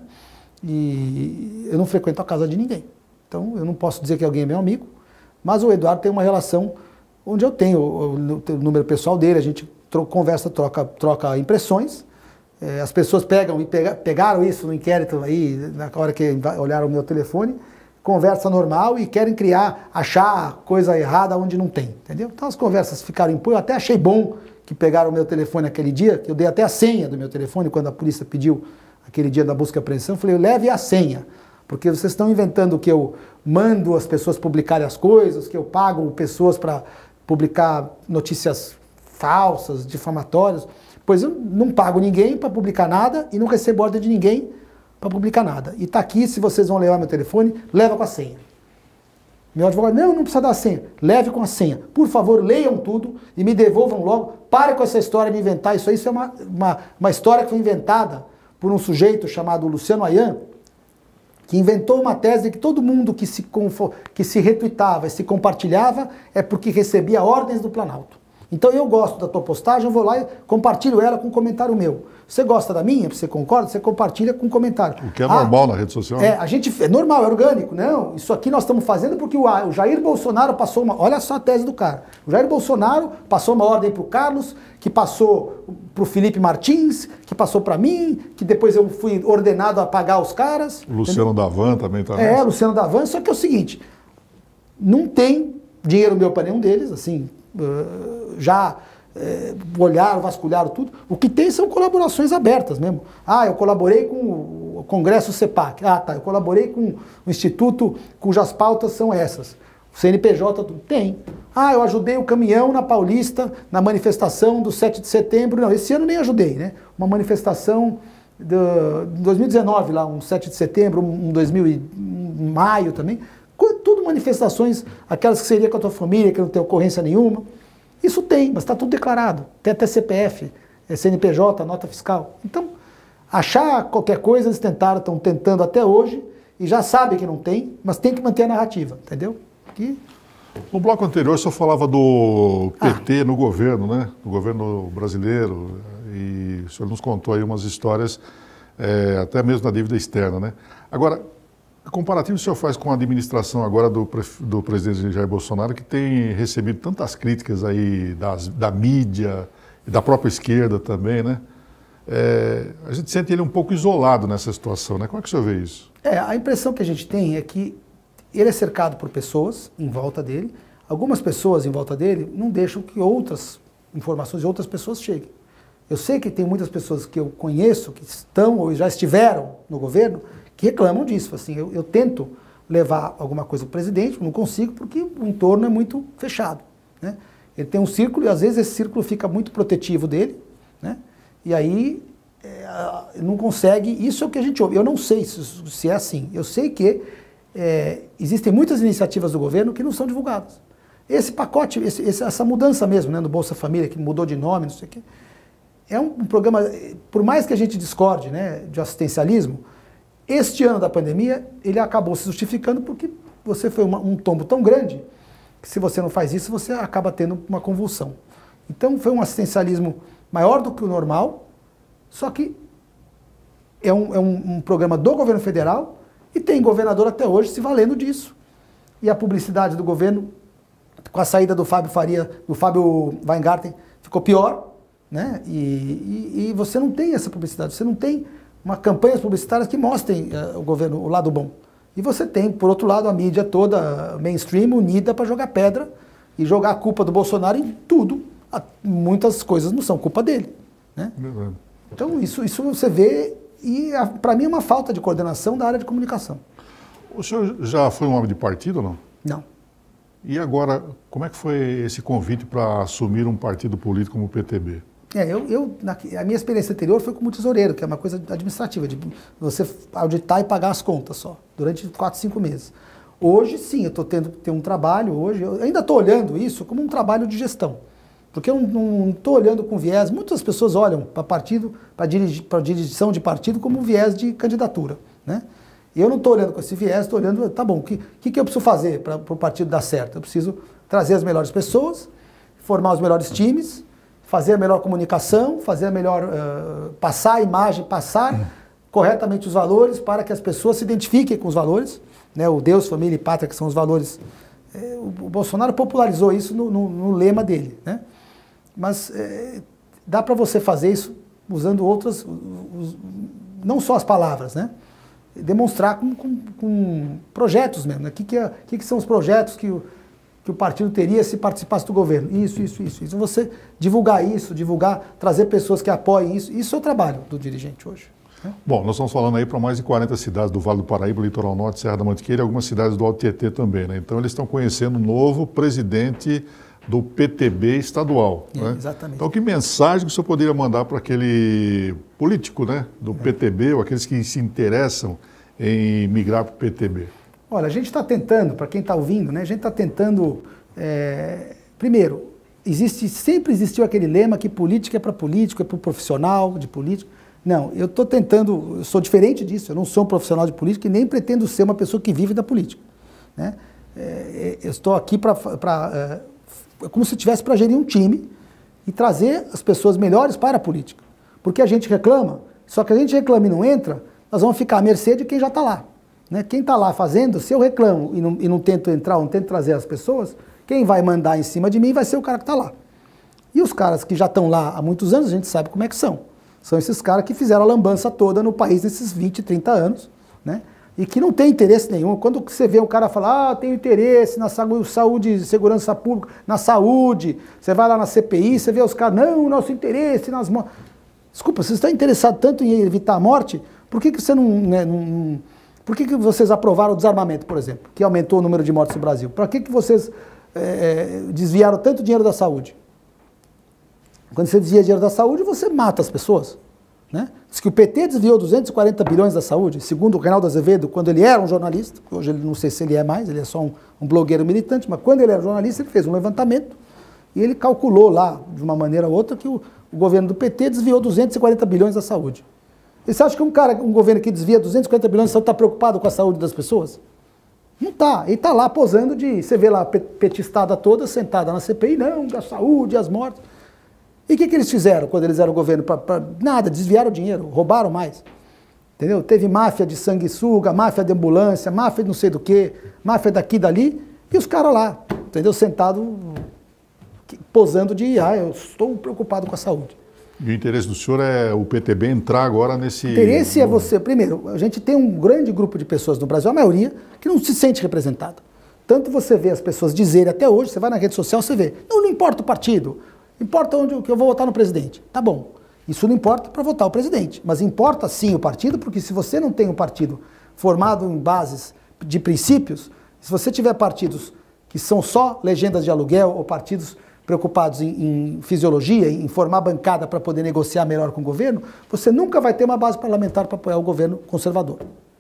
E eu não frequento a casa de ninguém. Então, eu não posso dizer que alguém é meu amigo, mas o Eduardo tem uma relação onde eu tenho o número pessoal dele, a gente conversa, troca impressões. As pessoas pegaram isso no inquérito aí, na hora que olharam o meu telefone, conversa normal e querem achar coisa errada onde não tem, entendeu? Então as conversas ficaram em pô, eu até achei bom que pegaram o meu telefone naquele dia, que eu dei até a senha do meu telefone quando a polícia pediu aquele dia da busca e apreensão, eu falei, leve a senha, porque vocês estão inventando que eu mando as pessoas publicarem as coisas, que eu pago pessoas para publicar notícias falsas, difamatórias, pois eu não pago ninguém para publicar nada e não recebo ordem de ninguém para publicar nada. E está aqui, se vocês vão levar meu telefone, leva com a senha. Meu advogado, não precisa dar a senha, leve com a senha. Por favor, leiam tudo e me devolvam logo. Pare com essa história de inventar isso aí. Isso é uma história que foi inventada por um sujeito chamado Luciano Ayan, que inventou uma tese de que todo mundo que se retuitava e se compartilhava é porque recebia ordens do Planalto. Então eu gosto da tua postagem, eu vou lá e compartilho ela com um comentário meu. Você gosta da minha, você concorda, você compartilha com um comentário. O que é normal na rede social. É normal, é orgânico. Não, isso aqui nós estamos fazendo porque o Jair Bolsonaro passou uma... Olha só a tese do cara. O Jair Bolsonaro passou uma ordem para o Carlos, que passou para o Felipe Martins, que passou para mim, que depois eu fui ordenado a pagar os caras. O Luciano Davan também está nessa. Luciano Davan, só que é o seguinte, não tem dinheiro meu para nenhum deles, assim, olharam, vasculharam tudo. O que tem são colaborações abertas mesmo. Eu colaborei com o Congresso CEPAC. Eu colaborei com o Instituto cujas pautas são essas. O CNPJ tem. Eu ajudei o caminhão na Paulista, na manifestação do 7 de setembro. Não, esse ano nem ajudei, né? Uma manifestação de 2019 lá, um 7 de setembro, um maio também. Tudo manifestações, aquelas que seria com a tua família, que não tem ocorrência nenhuma. Isso tem, mas está tudo declarado. Tem até CPF, CNPJ, nota fiscal. Então, achar qualquer coisa, eles estão tentando até hoje, e já sabem que não tem, mas tem que manter a narrativa, entendeu? No bloco anterior, o senhor falava do PT no governo, né? No governo brasileiro, e o senhor nos contou aí umas histórias, até mesmo da dívida externa, né? Agora, que comparativo o senhor faz com a administração agora do presidente Jair Bolsonaro, que tem recebido tantas críticas aí da mídia e da própria esquerda também, né? A gente sente ele um pouco isolado nessa situação, né? Como é que o senhor vê isso? A impressão que a gente tem é que ele é cercado por pessoas em volta dele. Algumas pessoas em volta dele não deixam que outras informações de outras pessoas cheguem. Eu sei que tem muitas pessoas que eu conheço, que estão ou já estiveram no governo, que reclamam disso. Assim, eu tento levar alguma coisa para o presidente, não consigo, porque o entorno é muito fechado, né? Ele tem um círculo e às vezes esse círculo fica muito protetivo dele, né? E aí não consegue, isso é o que a gente ouve. Eu não sei se é assim, eu sei que existem muitas iniciativas do governo que não são divulgadas. Esse pacote, essa mudança mesmo, né, no Bolsa Família, que mudou de nome, não sei o quê, é um programa, por mais que a gente discorde, né, de assistencialismo, este ano da pandemia, ele acabou se justificando porque você foi um tombo tão grande que se você não faz isso, você acaba tendo uma convulsão. Então foi um assistencialismo maior do que o normal, só que é um programa do governo federal e tem governador até hoje se valendo disso. E a publicidade do governo, com a saída do Fábio Weingarten, ficou pior, né? E você não tem essa publicidade, você não tem campanhas publicitárias que mostrem o governo, o lado bom. E você tem, por outro lado, a mídia toda mainstream unida para jogar pedra e jogar a culpa do Bolsonaro em tudo. Muitas coisas não são culpa dele, né? Então isso você vê, e para mim é uma falta de coordenação da área de comunicação. O senhor já foi um homem de partido ou não? Não. E agora, como é que foi esse convite para assumir um partido político como o PTB? A minha experiência anterior foi como tesoureiro, que é uma coisa administrativa, de você auditar e pagar as contas só, durante 4, 5 meses. Hoje, sim, eu estou tendo que ter um trabalho, hoje, eu ainda estou olhando isso como um trabalho de gestão, porque eu não estou olhando com viés, muitas pessoas olham para partido, para direção de partido como um viés de candidatura, né? E eu não estou olhando com esse viés, estou olhando, tá bom, o que eu preciso fazer para o partido dar certo? Eu preciso trazer as melhores pessoas, formar os melhores times, fazer a melhor comunicação, fazer a melhor, passar a imagem, passar corretamente os valores para que as pessoas se identifiquem com os valores, né? O Deus, família e pátria, que são os valores. O Bolsonaro popularizou isso no lema dele, né? Mas dá para você fazer isso usando outras, não só as palavras, né? Demonstrar com projetos mesmo, né? O que são os projetos que o partido teria se participasse do governo. Isso. Você divulgar isso, trazer pessoas que apoiem isso. Isso é o trabalho do dirigente hoje, né? Bom, nós estamos falando aí para mais de 40 cidades do Vale do Paraíba, Litoral Norte, Serra da Mantiqueira e algumas cidades do Alto Tietê também, né? Então eles estão conhecendo o novo presidente do PTB estadual, né? Exatamente. Então que mensagem que o senhor poderia mandar para aquele político, né, do PTB, ou aqueles que se interessam em migrar para o PTB? Olha, a gente está tentando, para quem está ouvindo, né, a gente está tentando, primeiro, sempre existiu aquele lema que política é para político, é para o profissional de político. Não, eu estou tentando, eu sou diferente disso, eu não sou um profissional de política e nem pretendo ser uma pessoa que vive da política, né? Eu estou aqui como se tivesse para gerir um time e trazer as pessoas melhores para a política. Porque a gente reclama, só que a gente reclama e não entra, nós vamos ficar à mercê de quem já está lá, né? Quem está lá fazendo, se eu reclamo e não tento entrar, não tento trazer as pessoas, quem vai mandar em cima de mim vai ser o cara que está lá. E os caras que já estão lá há muitos anos, a gente sabe como é que são. São esses caras que fizeram a lambança toda no país nesses 20, 30 anos, né? E que não tem interesse nenhum. Quando você vê um cara falar, tenho interesse na saúde, segurança pública, na saúde, você vai lá na CPI, você vê os caras, não, nosso interesse nas mortes. Desculpa, vocês estão interessados tanto em evitar a morte, por que você por que vocês aprovaram o desarmamento, por exemplo, que aumentou o número de mortes no Brasil? Para que vocês desviaram tanto dinheiro da saúde? Quando você desvia dinheiro da saúde, você mata as pessoas, né? Diz que o PT desviou 240 bilhões da saúde, segundo o Reinaldo Azevedo, quando ele era um jornalista. Hoje ele não sei se ele é mais, ele é só um blogueiro militante, mas quando ele era jornalista, ele fez um levantamento e ele calculou lá, de uma maneira ou outra, que o governo do PT desviou 240 bilhões da saúde. E você acha que um governo que desvia 240 bilhões da saúde está preocupado com a saúde das pessoas? Não está. Ele está lá posando você vê lá a petistada toda sentada na CPI, não, da saúde, as mortes. E o que eles fizeram quando eles eram governo? Nada, desviaram o dinheiro, roubaram mais. Entendeu? Teve máfia de sanguessuga, máfia de ambulância, máfia de não sei do que, máfia daqui e dali, e os caras lá, entendeu? Sentado, posando eu estou preocupado com a saúde. E o interesse do senhor é o PTB entrar agora nesse... O interesse é você, primeiro, a gente tem um grande grupo de pessoas no Brasil, a maioria, que não se sente representada. Tanto você vê as pessoas dizerem até hoje, você vai na rede social, você vê, não importa o partido, importa onde que eu vou votar no presidente. Tá bom. Isso não importa para votar o presidente, mas importa sim o partido, porque se você não tem um partido formado em bases de princípios, se você tiver partidos que são só legendas de aluguel ou partidos preocupados em fisiologia, em formar bancada para poder negociar melhor com o governo, você nunca vai ter uma base parlamentar para apoiar o governo conservador.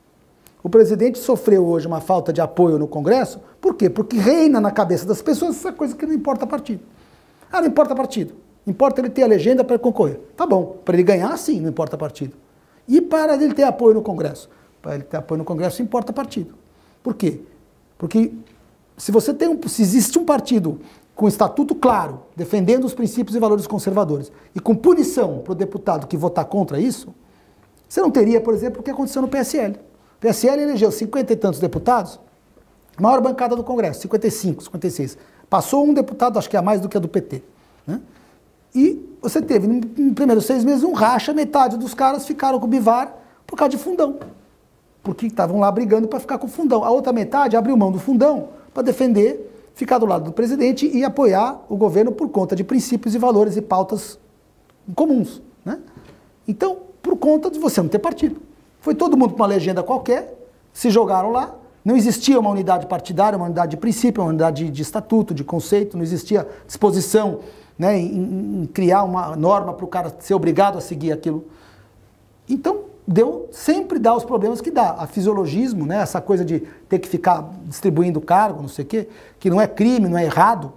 O presidente sofreu hoje uma falta de apoio no Congresso, por quê? Porque reina na cabeça das pessoas essa coisa que não importa partido. Ah, não importa partido. Importa ele ter a legenda para concorrer. Tá bom. Para ele ganhar, sim, não importa partido. E para ele ter apoio no Congresso? Para ele ter apoio no Congresso, importa partido. Por quê? Porque se existe um partido com estatuto claro, defendendo os princípios e valores conservadores, e com punição para o deputado que votar contra isso, você não teria, por exemplo, o que aconteceu no PSL. O PSL elegeu 50 e tantos deputados, maior bancada do Congresso, 55, 56. Passou um deputado, acho que é mais do que a do PT, né? E você teve, nos primeiros 6 meses, um racha, metade dos caras ficaram com o Bivar por causa de fundão. Porque estavam lá brigando para ficar com o fundão. A outra metade abriu mão do fundão para defender, ficar do lado do presidente e apoiar o governo por conta de princípios e valores e pautas comuns, né? Então, por conta de você não ter partido. Foi todo mundo com uma legenda qualquer, se jogaram lá. Não existia uma unidade partidária, uma unidade de princípio, uma unidade de estatuto, de conceito, não existia disposição, né, em criar uma norma para o cara ser obrigado a seguir aquilo. Então, sempre dá os problemas que dá. A fisiologismo, né, essa coisa de ter que ficar distribuindo cargo, não sei o quê, que não é crime, não é errado.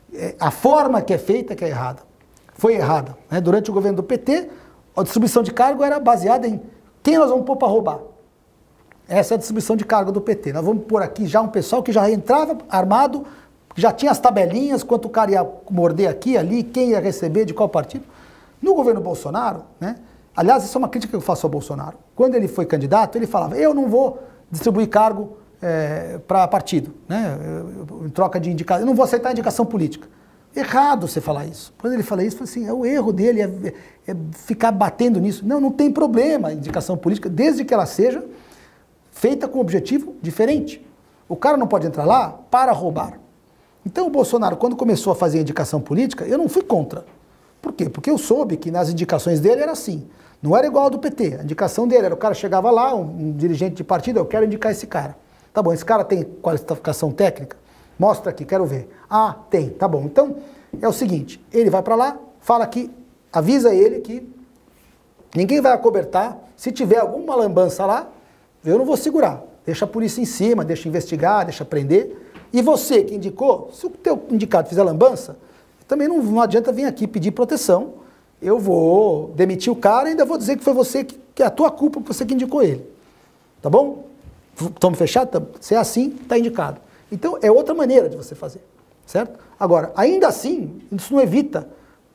A forma que é feita que é errada. Foi errada, né? Durante o governo do PT, a distribuição de cargo era baseada em quem nós vamos pôr para roubar. Essa é a distribuição de cargo do PT. Nós vamos pôr aqui já um pessoal que já entrava armado, já tinha as tabelinhas, quanto o cara ia morder aqui, ali, quem ia receber, de qual partido. No governo Bolsonaro, né? Aliás, isso é uma crítica que eu faço ao Bolsonaro. Quando ele foi candidato, ele falava, eu não vou distribuir cargo para partido, né? Em troca de indicação, eu não vou aceitar indicação política. Errado você falar isso. Quando ele fala isso, assim, o erro dele é ficar batendo nisso. Não tem problema a indicação política, desde que ela seja feita com um objetivo diferente. O cara não pode entrar lá para roubar. Então o Bolsonaro, quando começou a fazer a indicação política, eu não fui contra. Por quê? Porque eu soube que nas indicações dele era assim. Não era igual ao do PT. A indicação dele era o cara chegava lá, um dirigente de partido, eu quero indicar esse cara. Tá bom, esse cara tem qualificação técnica? Mostra aqui, quero ver. Ah, tem, tá bom. Então, é o seguinte, ele vai para lá, fala que, avisa ele que ninguém vai acobertar, se tiver alguma lambança lá, eu não vou segurar. Deixa a polícia em cima, deixa investigar, deixa prender. E você que indicou, se o teu indicado fizer lambança, também não adianta vir aqui pedir proteção eu vou demitir o cara e ainda vou dizer que foi você, que é a tua culpa, que você que indicou ele. Tá bom? Estamos fechados? Se é assim, está indicado. Então, é outra maneira de você fazer, certo? Agora, ainda assim, isso não evita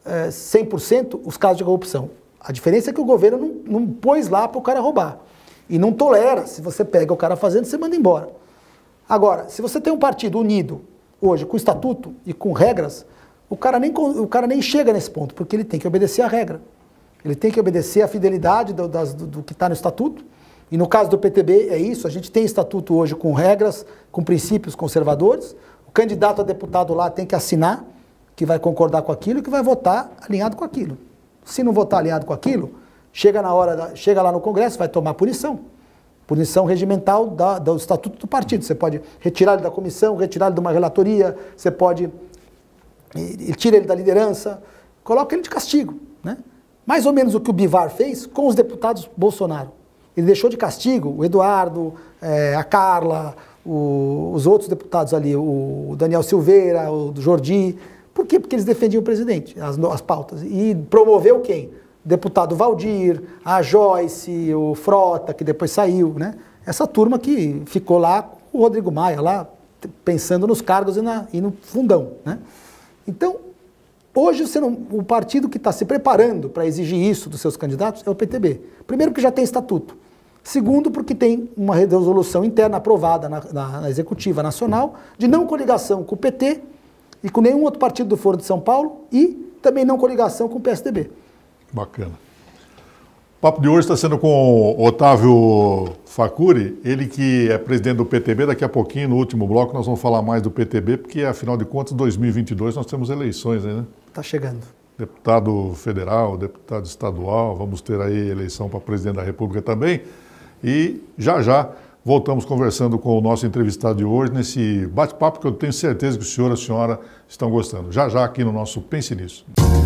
100% os casos de corrupção. A diferença é que o governo não pôs lá para o cara roubar. E não tolera, se você pega o cara fazendo, você manda embora. Agora, se você tem um partido unido, hoje, com estatuto e com regras, o cara nem chega nesse ponto, porque ele tem que obedecer a regra. Ele tem que obedecer a fidelidade do que está no estatuto. E no caso do PTB é isso, a gente tem estatuto hoje com regras, com princípios conservadores. O candidato a deputado lá tem que assinar, que vai concordar com aquilo e que vai votar alinhado com aquilo. Se não votar alinhado com aquilo, chega lá no Congresso, vai tomar punição. Punição regimental do estatuto do partido. Você pode retirar ele da comissão, retirar ele de uma relatoria, você pode tira ele da liderança, coloca ele de castigo, né? Mais ou menos o que o Bivar fez com os deputados Bolsonaro. Ele deixou de castigo o Eduardo, a Carla, os outros deputados ali, o Daniel Silveira, o Jordi. Por quê? Porque eles defendiam o presidente, as pautas. E promoveu quem? Deputado Valdir, a Joyce, o Frota, que depois saiu, né? Essa turma que ficou lá, o Rodrigo Maia, lá pensando nos cargos e no fundão, né? Então, hoje o partido que está se preparando para exigir isso dos seus candidatos é o PTB. Primeiro, porque já tem estatuto. Segundo, porque tem uma resolução interna aprovada na Executiva Nacional de não coligação com o PT e com nenhum outro partido do Foro de São Paulo e também não coligação com o PSDB. Bacana. O papo de hoje está sendo com o Otávio Facuri, ele que é presidente do PTB. Daqui a pouquinho, no último bloco, nós vamos falar mais do PTB, porque, afinal de contas, em 2022 nós temos eleições aí, né? Está chegando. Deputado federal, deputado estadual, vamos ter aí eleição para presidente da República também. E já voltamos conversando com o nosso entrevistado de hoje, nesse bate-papo que eu tenho certeza que o senhor e a senhora estão gostando. Já aqui no nosso Pense Nisso.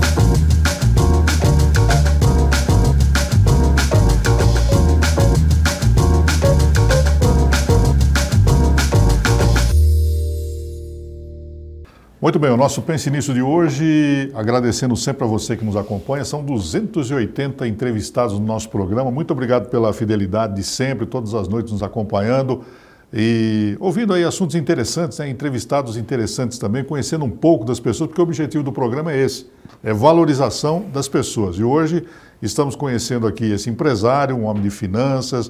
Muito bem, o nosso Pense Nisso de hoje, agradecendo sempre a você que nos acompanha, são 280 entrevistados no nosso programa. Muito obrigado pela fidelidade de sempre, todas as noites nos acompanhando e ouvindo aí assuntos interessantes, né? Entrevistados interessantes também, conhecendo um pouco das pessoas, porque o objetivo do programa é esse, é valorização das pessoas. E hoje estamos conhecendo aqui esse empresário, um homem de finanças,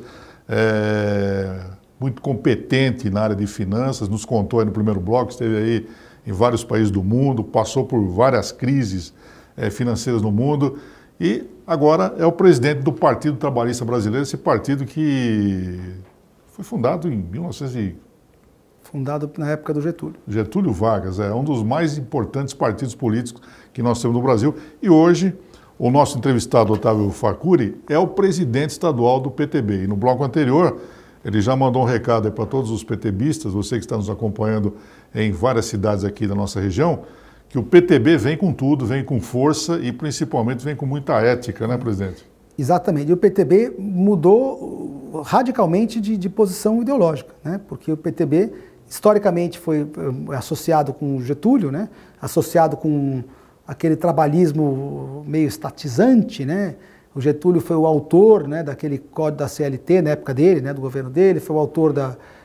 muito competente na área de finanças, nos contou aí no primeiro bloco, esteve aí em vários países do mundo, passou por várias crises financeiras no mundo e agora é o presidente do Partido Trabalhista Brasileiro, esse partido que foi fundado em 1900 Fundado na época do Getúlio. Getúlio Vargas, é um dos mais importantes partidos políticos que nós temos no Brasil. E hoje, o nosso entrevistado, Otávio Facuri, é o presidente estadual do PTB. E no bloco anterior, ele já mandou um recado para todos os PTBistas, você que está nos acompanhando em várias cidades aqui da nossa região, que o PTB vem com tudo, vem com força e principalmente vem com muita ética, né, presidente? Exatamente. E o PTB mudou radicalmente de posição ideológica, né? Porque o PTB historicamente foi associado com o Getúlio, né? Associado com aquele trabalhismo meio estatizante, né? O Getúlio foi o autor, né, daquele código da CLT na época dele, né, do governo dele, foi o autor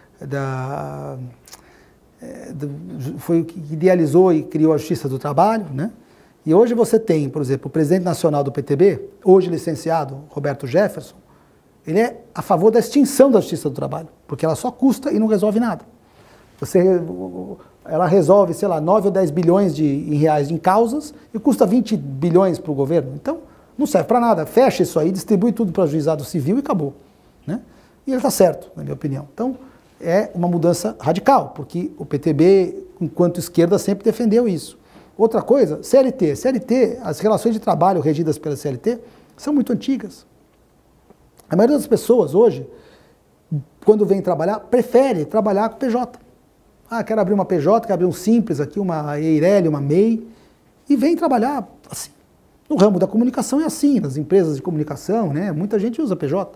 foi o que idealizou e criou a Justiça do Trabalho, né? E hoje você tem, por exemplo, o presidente nacional do PTB, hoje licenciado, Roberto Jefferson, ele é a favor da extinção da Justiça do Trabalho, porque ela só custa e não resolve nada. Ela resolve, sei lá, 9 ou 10 bilhões em reais em causas e custa 20 bilhões para o governo. Então, não serve para nada. Fecha isso aí, distribui tudo para o juizado civil e acabou, né? E ele está certo, na minha opinião. Então, é uma mudança radical, porque o PTB, enquanto esquerda, sempre defendeu isso. Outra coisa, CLT, as relações de trabalho regidas pela CLT são muito antigas. A maioria das pessoas hoje, quando vem trabalhar, prefere trabalhar com PJ. Ah, quero abrir uma PJ, quero abrir um Simples aqui, uma Eireli, uma MEI, e vem trabalhar assim. No ramo da comunicação é assim, nas empresas de comunicação, né? Muita gente usa PJ.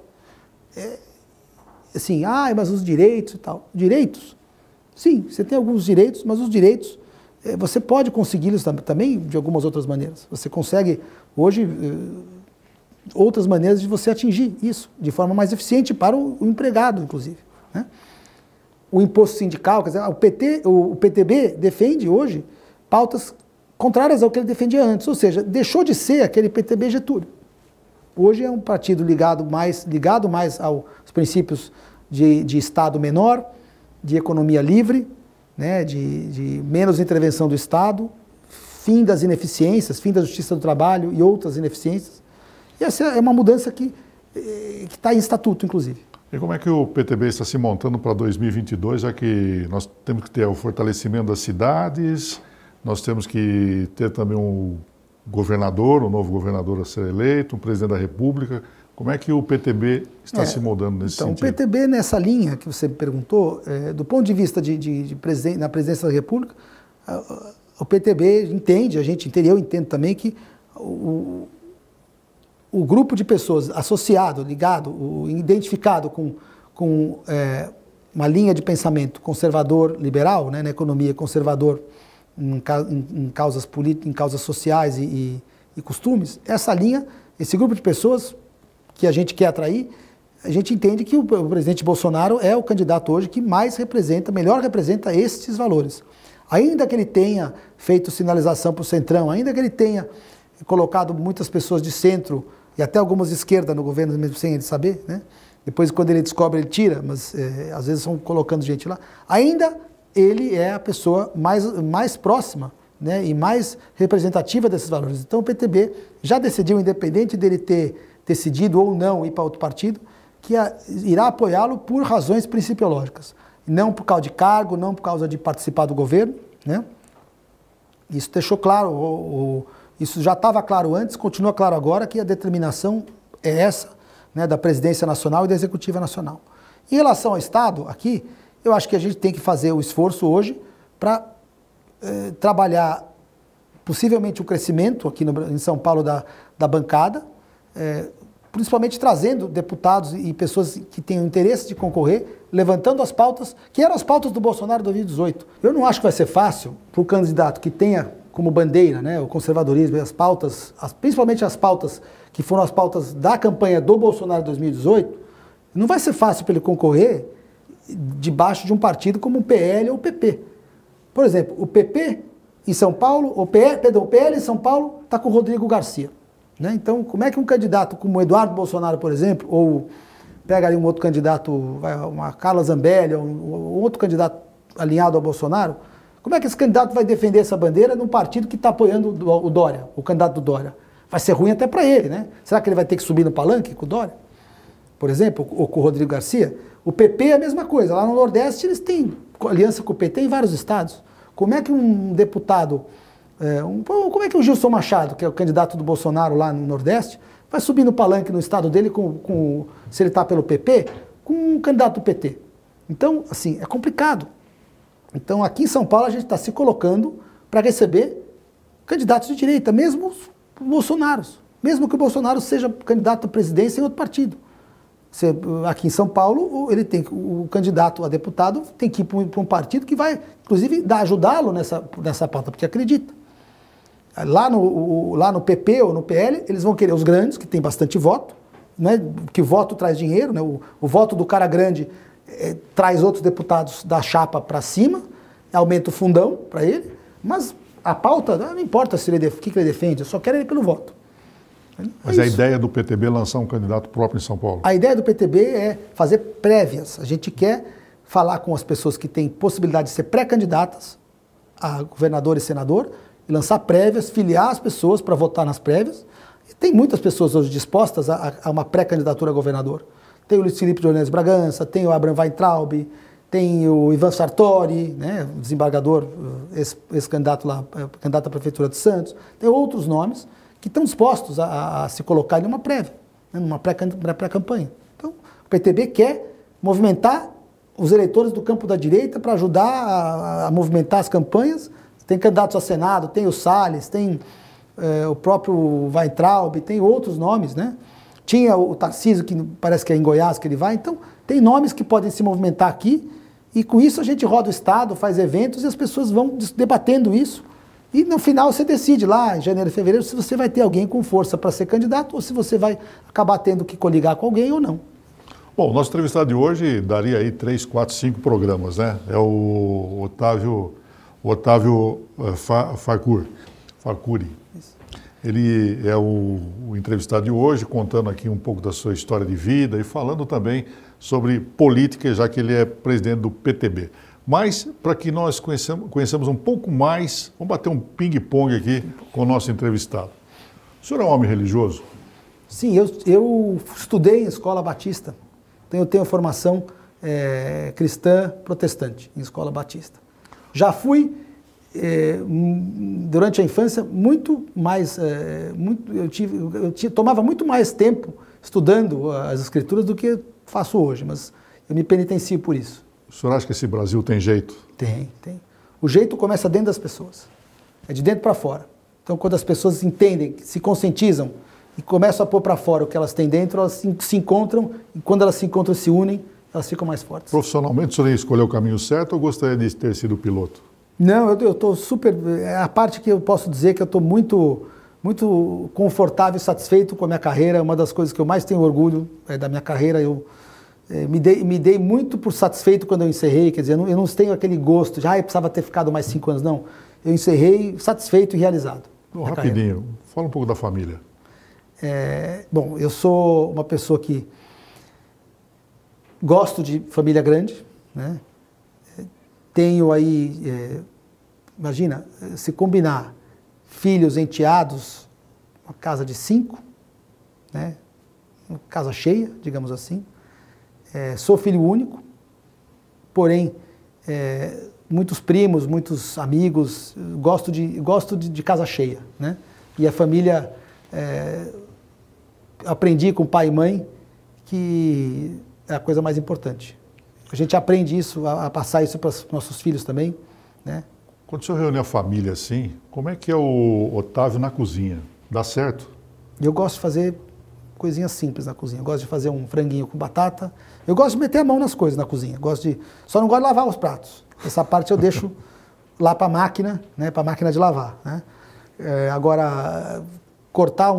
Assim, mas os direitos e tal. Direitos? Sim, você tem alguns direitos, mas os direitos você pode consegui-los também de algumas outras maneiras. Você consegue, hoje, outras maneiras de você atingir isso, de forma mais eficiente para o empregado, inclusive, né? O imposto sindical, quer dizer, o PTB defende hoje pautas contrárias ao que ele defendia antes, ou seja, deixou de ser aquele PTB Getúlio. Hoje é um partido ligado mais aos princípios de Estado menor, de economia livre, né, de menos intervenção do Estado, fim das ineficiências, fim da justiça do trabalho e outras ineficiências. E essa é uma mudança que está em estatuto, inclusive. E como é que o PTB está se montando para 2022, já que nós temos que ter o fortalecimento das cidades, nós temos que ter também um novo governador a ser eleito, um presidente da República. Como é que o PTB está se moldando nesse sentido? Então, o PTB, nessa linha que você me perguntou, do ponto de vista na presidência da República, o PTB entende, eu entendo também que o grupo de pessoas associado, ligado, identificado com uma linha de pensamento conservador, liberal, né, na economia, conservador em causas políticas, em causas sociais e costumes, essa linha, esse grupo de pessoas que a gente quer atrair, a gente entende que o presidente Bolsonaro é o candidato hoje que melhor representa esses valores. Ainda que ele tenha feito sinalização para o Centrão, ainda que ele tenha colocado muitas pessoas de centro e até algumas de esquerda no governo, mesmo sem ele saber, né? Depois, quando ele descobre, ele tira, mas às vezes estão colocando gente lá. Ainda ele é a pessoa mais próxima, né, e mais representativa desses valores. Então, o PTB já decidiu, independente dele ter decidido ou não ir para outro partido, que irá apoiá-lo por razões principiológicas. Não por causa de cargo, não por causa de participar do governo, né? Isso deixou claro, isso já estava claro antes, continua claro agora, que a determinação é essa, né, da presidência nacional e da executiva nacional. Em relação ao Estado, aqui, eu acho que a gente tem que fazer o esforço hoje para trabalhar possivelmente o crescimento aqui em São Paulo da bancada, principalmente trazendo deputados e pessoas que tenham interesse de concorrer, levantando as pautas, que eram as pautas do Bolsonaro em 2018. Eu não acho que vai ser fácil para o candidato que tenha como bandeira, né, o conservadorismo e as pautas, principalmente as pautas que foram as pautas da campanha do Bolsonaro em 2018, não vai ser fácil para ele concorrer debaixo de um partido como o PL ou o PP. Por exemplo, o PP em São Paulo, o PL em São Paulo está com o Rodrigo Garcia, né? Então, como é que um candidato como o Eduardo Bolsonaro, por exemplo, ou pega ali um outro candidato, uma Carla Zambelli, ou um outro candidato alinhado ao Bolsonaro, como é que esse candidato vai defender essa bandeira num partido que está apoiando o Dória, o candidato do Dória? Vai ser ruim até para ele, né? Será que ele vai ter que subir no palanque com o Dória? Por exemplo, ou com o Rodrigo Garcia? O PP é a mesma coisa. Lá no Nordeste eles têm aliança com o PT em vários estados. Como é que um deputado, como é que o Gilson Machado, que é o candidato do Bolsonaro lá no Nordeste, vai subir no palanque no estado dele, se ele está pelo PP, com um candidato do PT? Então, assim, é complicado. Então, aqui em São Paulo, a gente está se colocando para receber candidatos de direita, mesmo os Bolsonaros. Mesmo que o Bolsonaro seja candidato à presidência em outro partido. Aqui em São Paulo, o candidato a deputado tem que ir para um partido que vai, inclusive, ajudá-lo nessa pauta, porque acredita. Lá no PP ou no PL, eles vão querer os grandes, que tem bastante voto, né, que voto traz dinheiro, né, o voto do cara grande traz outros deputados da chapa para cima, aumenta o fundão para ele, mas a pauta, não importa o que ele defende, eu só quero ele pelo voto. Mas a ideia do PTB é lançar um candidato próprio em São Paulo? A ideia do PTB é fazer prévias. A gente quer falar com as pessoas que têm possibilidade de ser pré-candidatas a governador e senador, e lançar prévias, filiar as pessoas para votar nas prévias. E tem muitas pessoas hoje dispostas a uma pré-candidatura a governador. Tem o Luiz Felipe de Ornelas Bragança, tem o Abraham Weintraub, tem o Ivan Sartori, né, o desembargador, esse candidato lá, candidato à Prefeitura de Santos. Tem outros nomes que estão dispostos a se colocar em uma prévia, né, numa pré-campanha. Então, o PTB quer movimentar os eleitores do campo da direita para ajudar a movimentar as campanhas. Tem candidatos a Senado, tem o Salles, tem o próprio Weintraub, tem outros nomes, né? Tinha o Tarcísio, que parece que é em Goiás que ele vai. Então, tem nomes que podem se movimentar aqui E com isso a gente roda o Estado, faz eventos e as pessoas vão debatendo isso. E no final você decide lá, em janeiro e fevereiro, se você vai ter alguém com força para ser candidato ou se você vai acabar tendo que coligar com alguém ou não. Bom, o nosso entrevistado de hoje daria aí 3, 4, 5 programas, né? É o Otávio Facuri. Ele é o entrevistado de hoje, contando aqui um pouco da sua história de vida e falando também sobre política, já que ele é presidente do PTB. Mas, para que nós conheçamos um pouco mais, vamos bater um ping-pong aqui com o nosso entrevistado. O senhor é um homem religioso? Sim, eu estudei em escola batista. Eu tenho formação cristã protestante em escola batista. Já fui, durante a infância, muito mais... tomava muito mais tempo estudando as escrituras do que faço hoje, mas eu me penitencio por isso. O senhor acha que esse Brasil tem jeito? Tem. O jeito começa dentro das pessoas. É de dentro para fora. Então, quando as pessoas entendem, se conscientizam e começam a pôr para fora o que elas têm dentro, elas se encontram e quando elas se encontram e se unem, elas ficam mais fortes. Profissionalmente, o senhor escolheu o caminho certo ou gostaria de ter sido piloto? Não, eu estou super... É a parte que eu posso dizer que eu estou muito confortável e satisfeito com a minha carreira. Uma das coisas que eu mais tenho orgulho da minha carreira. Eu me dei muito por satisfeito quando eu encerrei. Quer dizer, eu não tenho aquele gosto de, eu precisava ter ficado mais 5 anos. Não, eu encerrei satisfeito e realizado. Rapidinho, fala um pouco da família. Bom, eu sou uma pessoa que gosto de família grande, né? Tenho aí, imagina, se combinar filhos, enteados, uma casa de 5, né? Uma casa cheia, digamos assim. Sou filho único, porém, muitos primos, muitos amigos, gosto de casa cheia, né? E a família, aprendi com pai e mãe que é a coisa mais importante. A gente aprende isso, a passar isso para os nossos filhos também, né? Quando o senhor reúne a família assim, como é que é o Otávio na cozinha? Dá certo? Eu gosto de fazer coisinhas simples na cozinha. Eu gosto de fazer um franguinho com batata. Eu gosto de meter a mão nas coisas na cozinha. Só não gosto de lavar os pratos. Essa parte eu deixo lá para a máquina, né? Para a máquina de lavar, né? Agora, cortar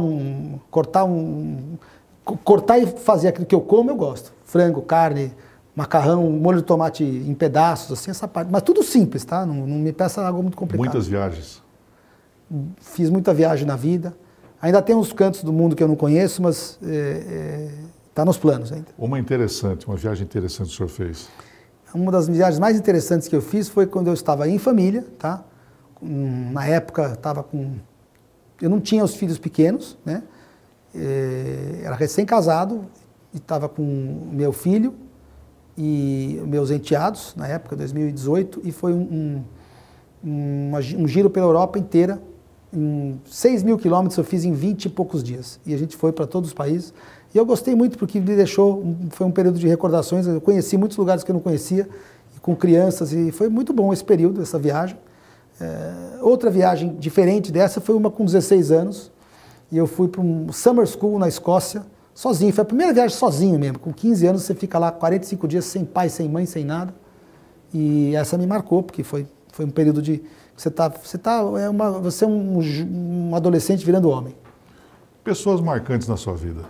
e fazer aquilo que eu como, eu gosto. Frango, carne, macarrão, molho de tomate em pedaços, assim, essa parte. Mas tudo simples, tá? Não me peça algo muito complicado. Muitas viagens. Fiz muita viagem na vida. Ainda tem uns cantos do mundo que eu não conheço, mas está nos planos ainda. Uma viagem interessante que o senhor fez? Uma das viagens mais interessantes que eu fiz foi quando eu estava em família, tá? Na época, eu não tinha os filhos pequenos, né? Era recém-casado e estava com meu filho e meus enteados, na época, 2018, e foi um giro pela Europa inteira. Em 6.000 quilômetros eu fiz em 20 e poucos dias. E a gente foi para todos os países. E eu gostei muito porque me foi um período de recordações. Eu conheci muitos lugares que eu não conhecia, com crianças, e foi muito bom esse período, essa viagem. Outra viagem diferente dessa foi uma com 16 anos. E eu fui para um summer school na Escócia, sozinho. Foi a primeira viagem sozinho mesmo. Com 15 anos você fica lá 45 dias sem pai, sem mãe, sem nada. E essa me marcou, porque foi um período de... Você é um adolescente virando homem. Pessoas marcantes na sua vida?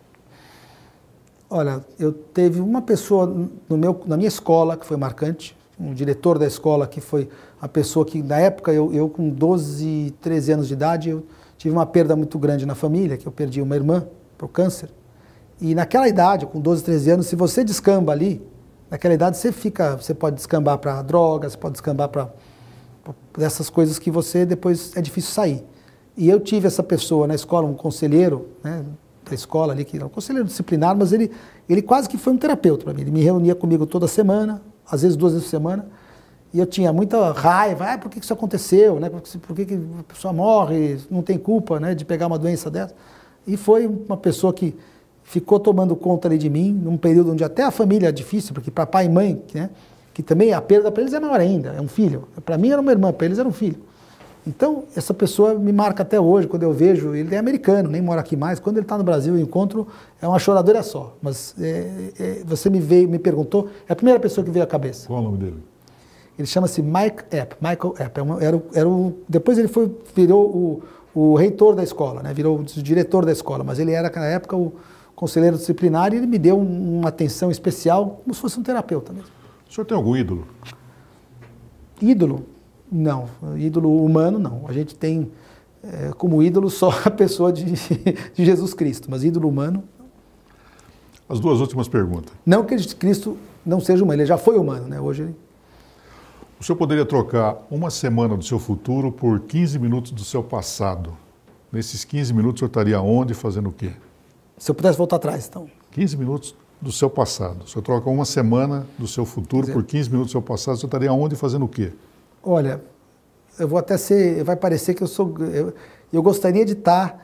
Olha, eu teve uma pessoa na minha escola que foi marcante, um diretor da escola que foi a pessoa que, na época, eu com 12, 13 anos de idade, eu tive uma perda muito grande na família, que eu perdi uma irmã para o câncer. E naquela idade, com 12, 13 anos, se você descamba ali, naquela idade você pode descambar para drogas, você pode descambar para essas coisas que você depois é difícil sair. E eu tive essa pessoa na escola, um conselheiro, né, da escola ali, que era um conselheiro disciplinar, mas ele quase que foi um terapeuta para mim. Ele me reunia comigo toda semana, às vezes 2 vezes por semana, e eu tinha muita raiva, por que isso aconteceu, né? Por que a pessoa morre, não tem culpa, né, de pegar uma doença dessa. E foi uma pessoa que ficou tomando conta ali de mim, num período onde até a família é difícil, porque para pai e mãe, né, que também a perda para eles é maior ainda, é um filho. Para mim era uma irmã, para eles era um filho. Então, essa pessoa me marca até hoje, quando eu vejo, ele é americano, nem mora aqui mais, quando ele está no Brasil, eu encontro, é uma choradeira só. Mas você me perguntou, é a primeira pessoa que veio à cabeça. Qual é o nome dele? Ele chama-se Michael Epp. Depois ele virou o reitor da escola, né? Virou o diretor da escola, mas ele era, naquela época, o conselheiro disciplinar e ele me deu uma atenção especial, como se fosse um terapeuta mesmo. O senhor tem algum ídolo? Ídolo? Não. Ídolo humano, não. A gente tem como ídolo só a pessoa de Jesus Cristo, mas ídolo humano... As duas últimas perguntas. Não que Cristo não seja humano, ele já foi humano, né? Hoje ele... O senhor poderia trocar uma semana do seu futuro por 15 minutos do seu passado. Nesses 15 minutos, o senhor estaria onde, fazendo o quê? Se eu pudesse voltar atrás, então. 15 minutos do seu passado. O senhor troca uma semana do seu futuro por 15 minutos do seu passado, o senhor estaria onde, fazendo o quê? Olha, eu vou até ser... Vai parecer que eu sou... Eu gostaria de estar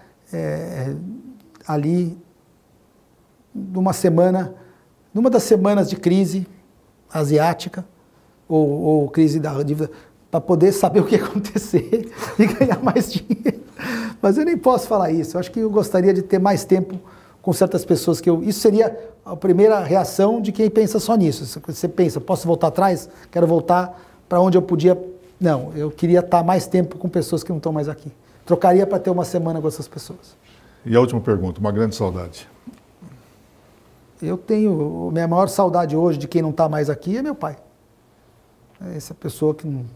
ali numa das semanas de crise asiática, ou crise da dívida, para poder saber o que ia acontecer e ganhar mais dinheiro. Mas eu nem posso falar isso. Eu acho que eu gostaria de ter mais tempo com certas pessoas que eu... Isso seria a primeira reação de quem pensa só nisso. Você pensa, posso voltar atrás? Quero voltar para onde eu podia... Não, eu queria estar mais tempo com pessoas que não estão mais aqui. Trocaria para ter uma semana com essas pessoas. E a última pergunta, uma grande saudade. Eu tenho... Minha maior saudade hoje de quem não está mais aqui é meu pai. Essa pessoa que não...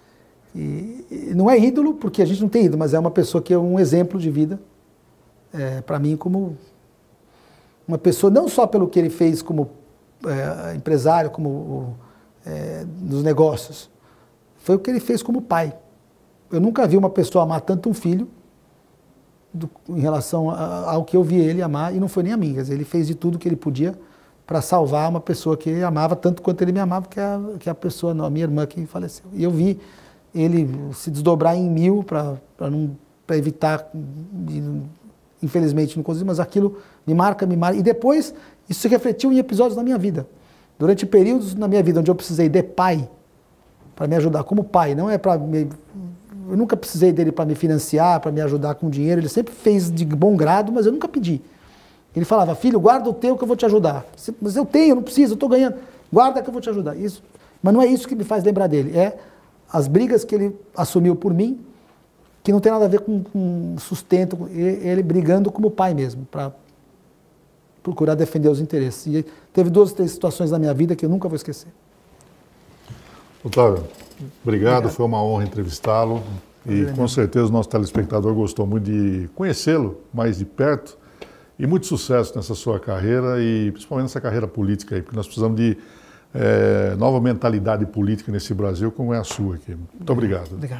E não é ídolo, porque a gente não tem ídolo, mas é uma pessoa que é um exemplo de vida, para mim, como uma pessoa, não só pelo que ele fez como empresário, como nos negócios, foi o que ele fez como pai. Eu nunca vi uma pessoa amar tanto um filho em relação ao que eu vi ele amar, e não foi nem a mim. Quer dizer, ele fez de tudo que ele podia para salvar uma pessoa que ele amava tanto quanto ele me amava, que é a pessoa, a minha irmã que faleceu. E eu vi ele se desdobrar em 1000 para evitar, infelizmente não consegui, mas aquilo me marca. E depois isso se refletiu em episódios na minha vida. Durante períodos na minha vida onde eu precisei de pai para me ajudar como pai, não é para me... Eu nunca precisei dele para me financiar, para me ajudar com dinheiro, ele sempre fez de bom grado, mas eu nunca pedi. Ele falava, filho, guarda o teu que eu vou te ajudar. Mas eu tenho, eu não preciso, eu estou ganhando. Guarda que eu vou te ajudar. Isso. Mas não é isso que me faz lembrar dele, é as brigas que ele assumiu por mim, que não tem nada a ver com sustento, ele brigando como pai mesmo, para procurar defender os interesses. E teve 2 ou 3 situações na minha vida que eu nunca vou esquecer. Otávio, obrigado, foi uma honra entrevistá-lo e com certeza o nosso telespectador gostou muito de conhecê-lo mais de perto e muito sucesso nessa sua carreira e principalmente nessa carreira política aí, porque nós precisamos de nova mentalidade política nesse Brasil como é a sua aqui. Muito obrigado. Obrigado.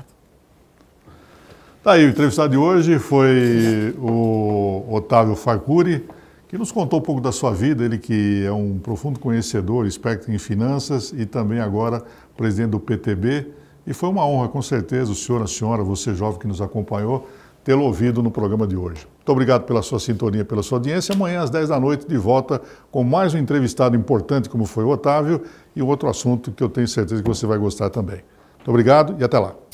Tá aí, o entrevistado de hoje foi o Otávio Facuri, que nos contou um pouco da sua vida, ele que é um profundo conhecedor, expert em finanças e também agora presidente do PTB. E foi uma honra, com certeza, o senhor, a senhora, você jovem que nos acompanhou, tê-lo ouvido no programa de hoje. Muito obrigado pela sua sintonia, pela sua audiência. Amanhã, às 10 da noite, de volta com mais um entrevistado importante, como foi o Otávio, e outro assunto que eu tenho certeza que você vai gostar também. Muito obrigado e até lá.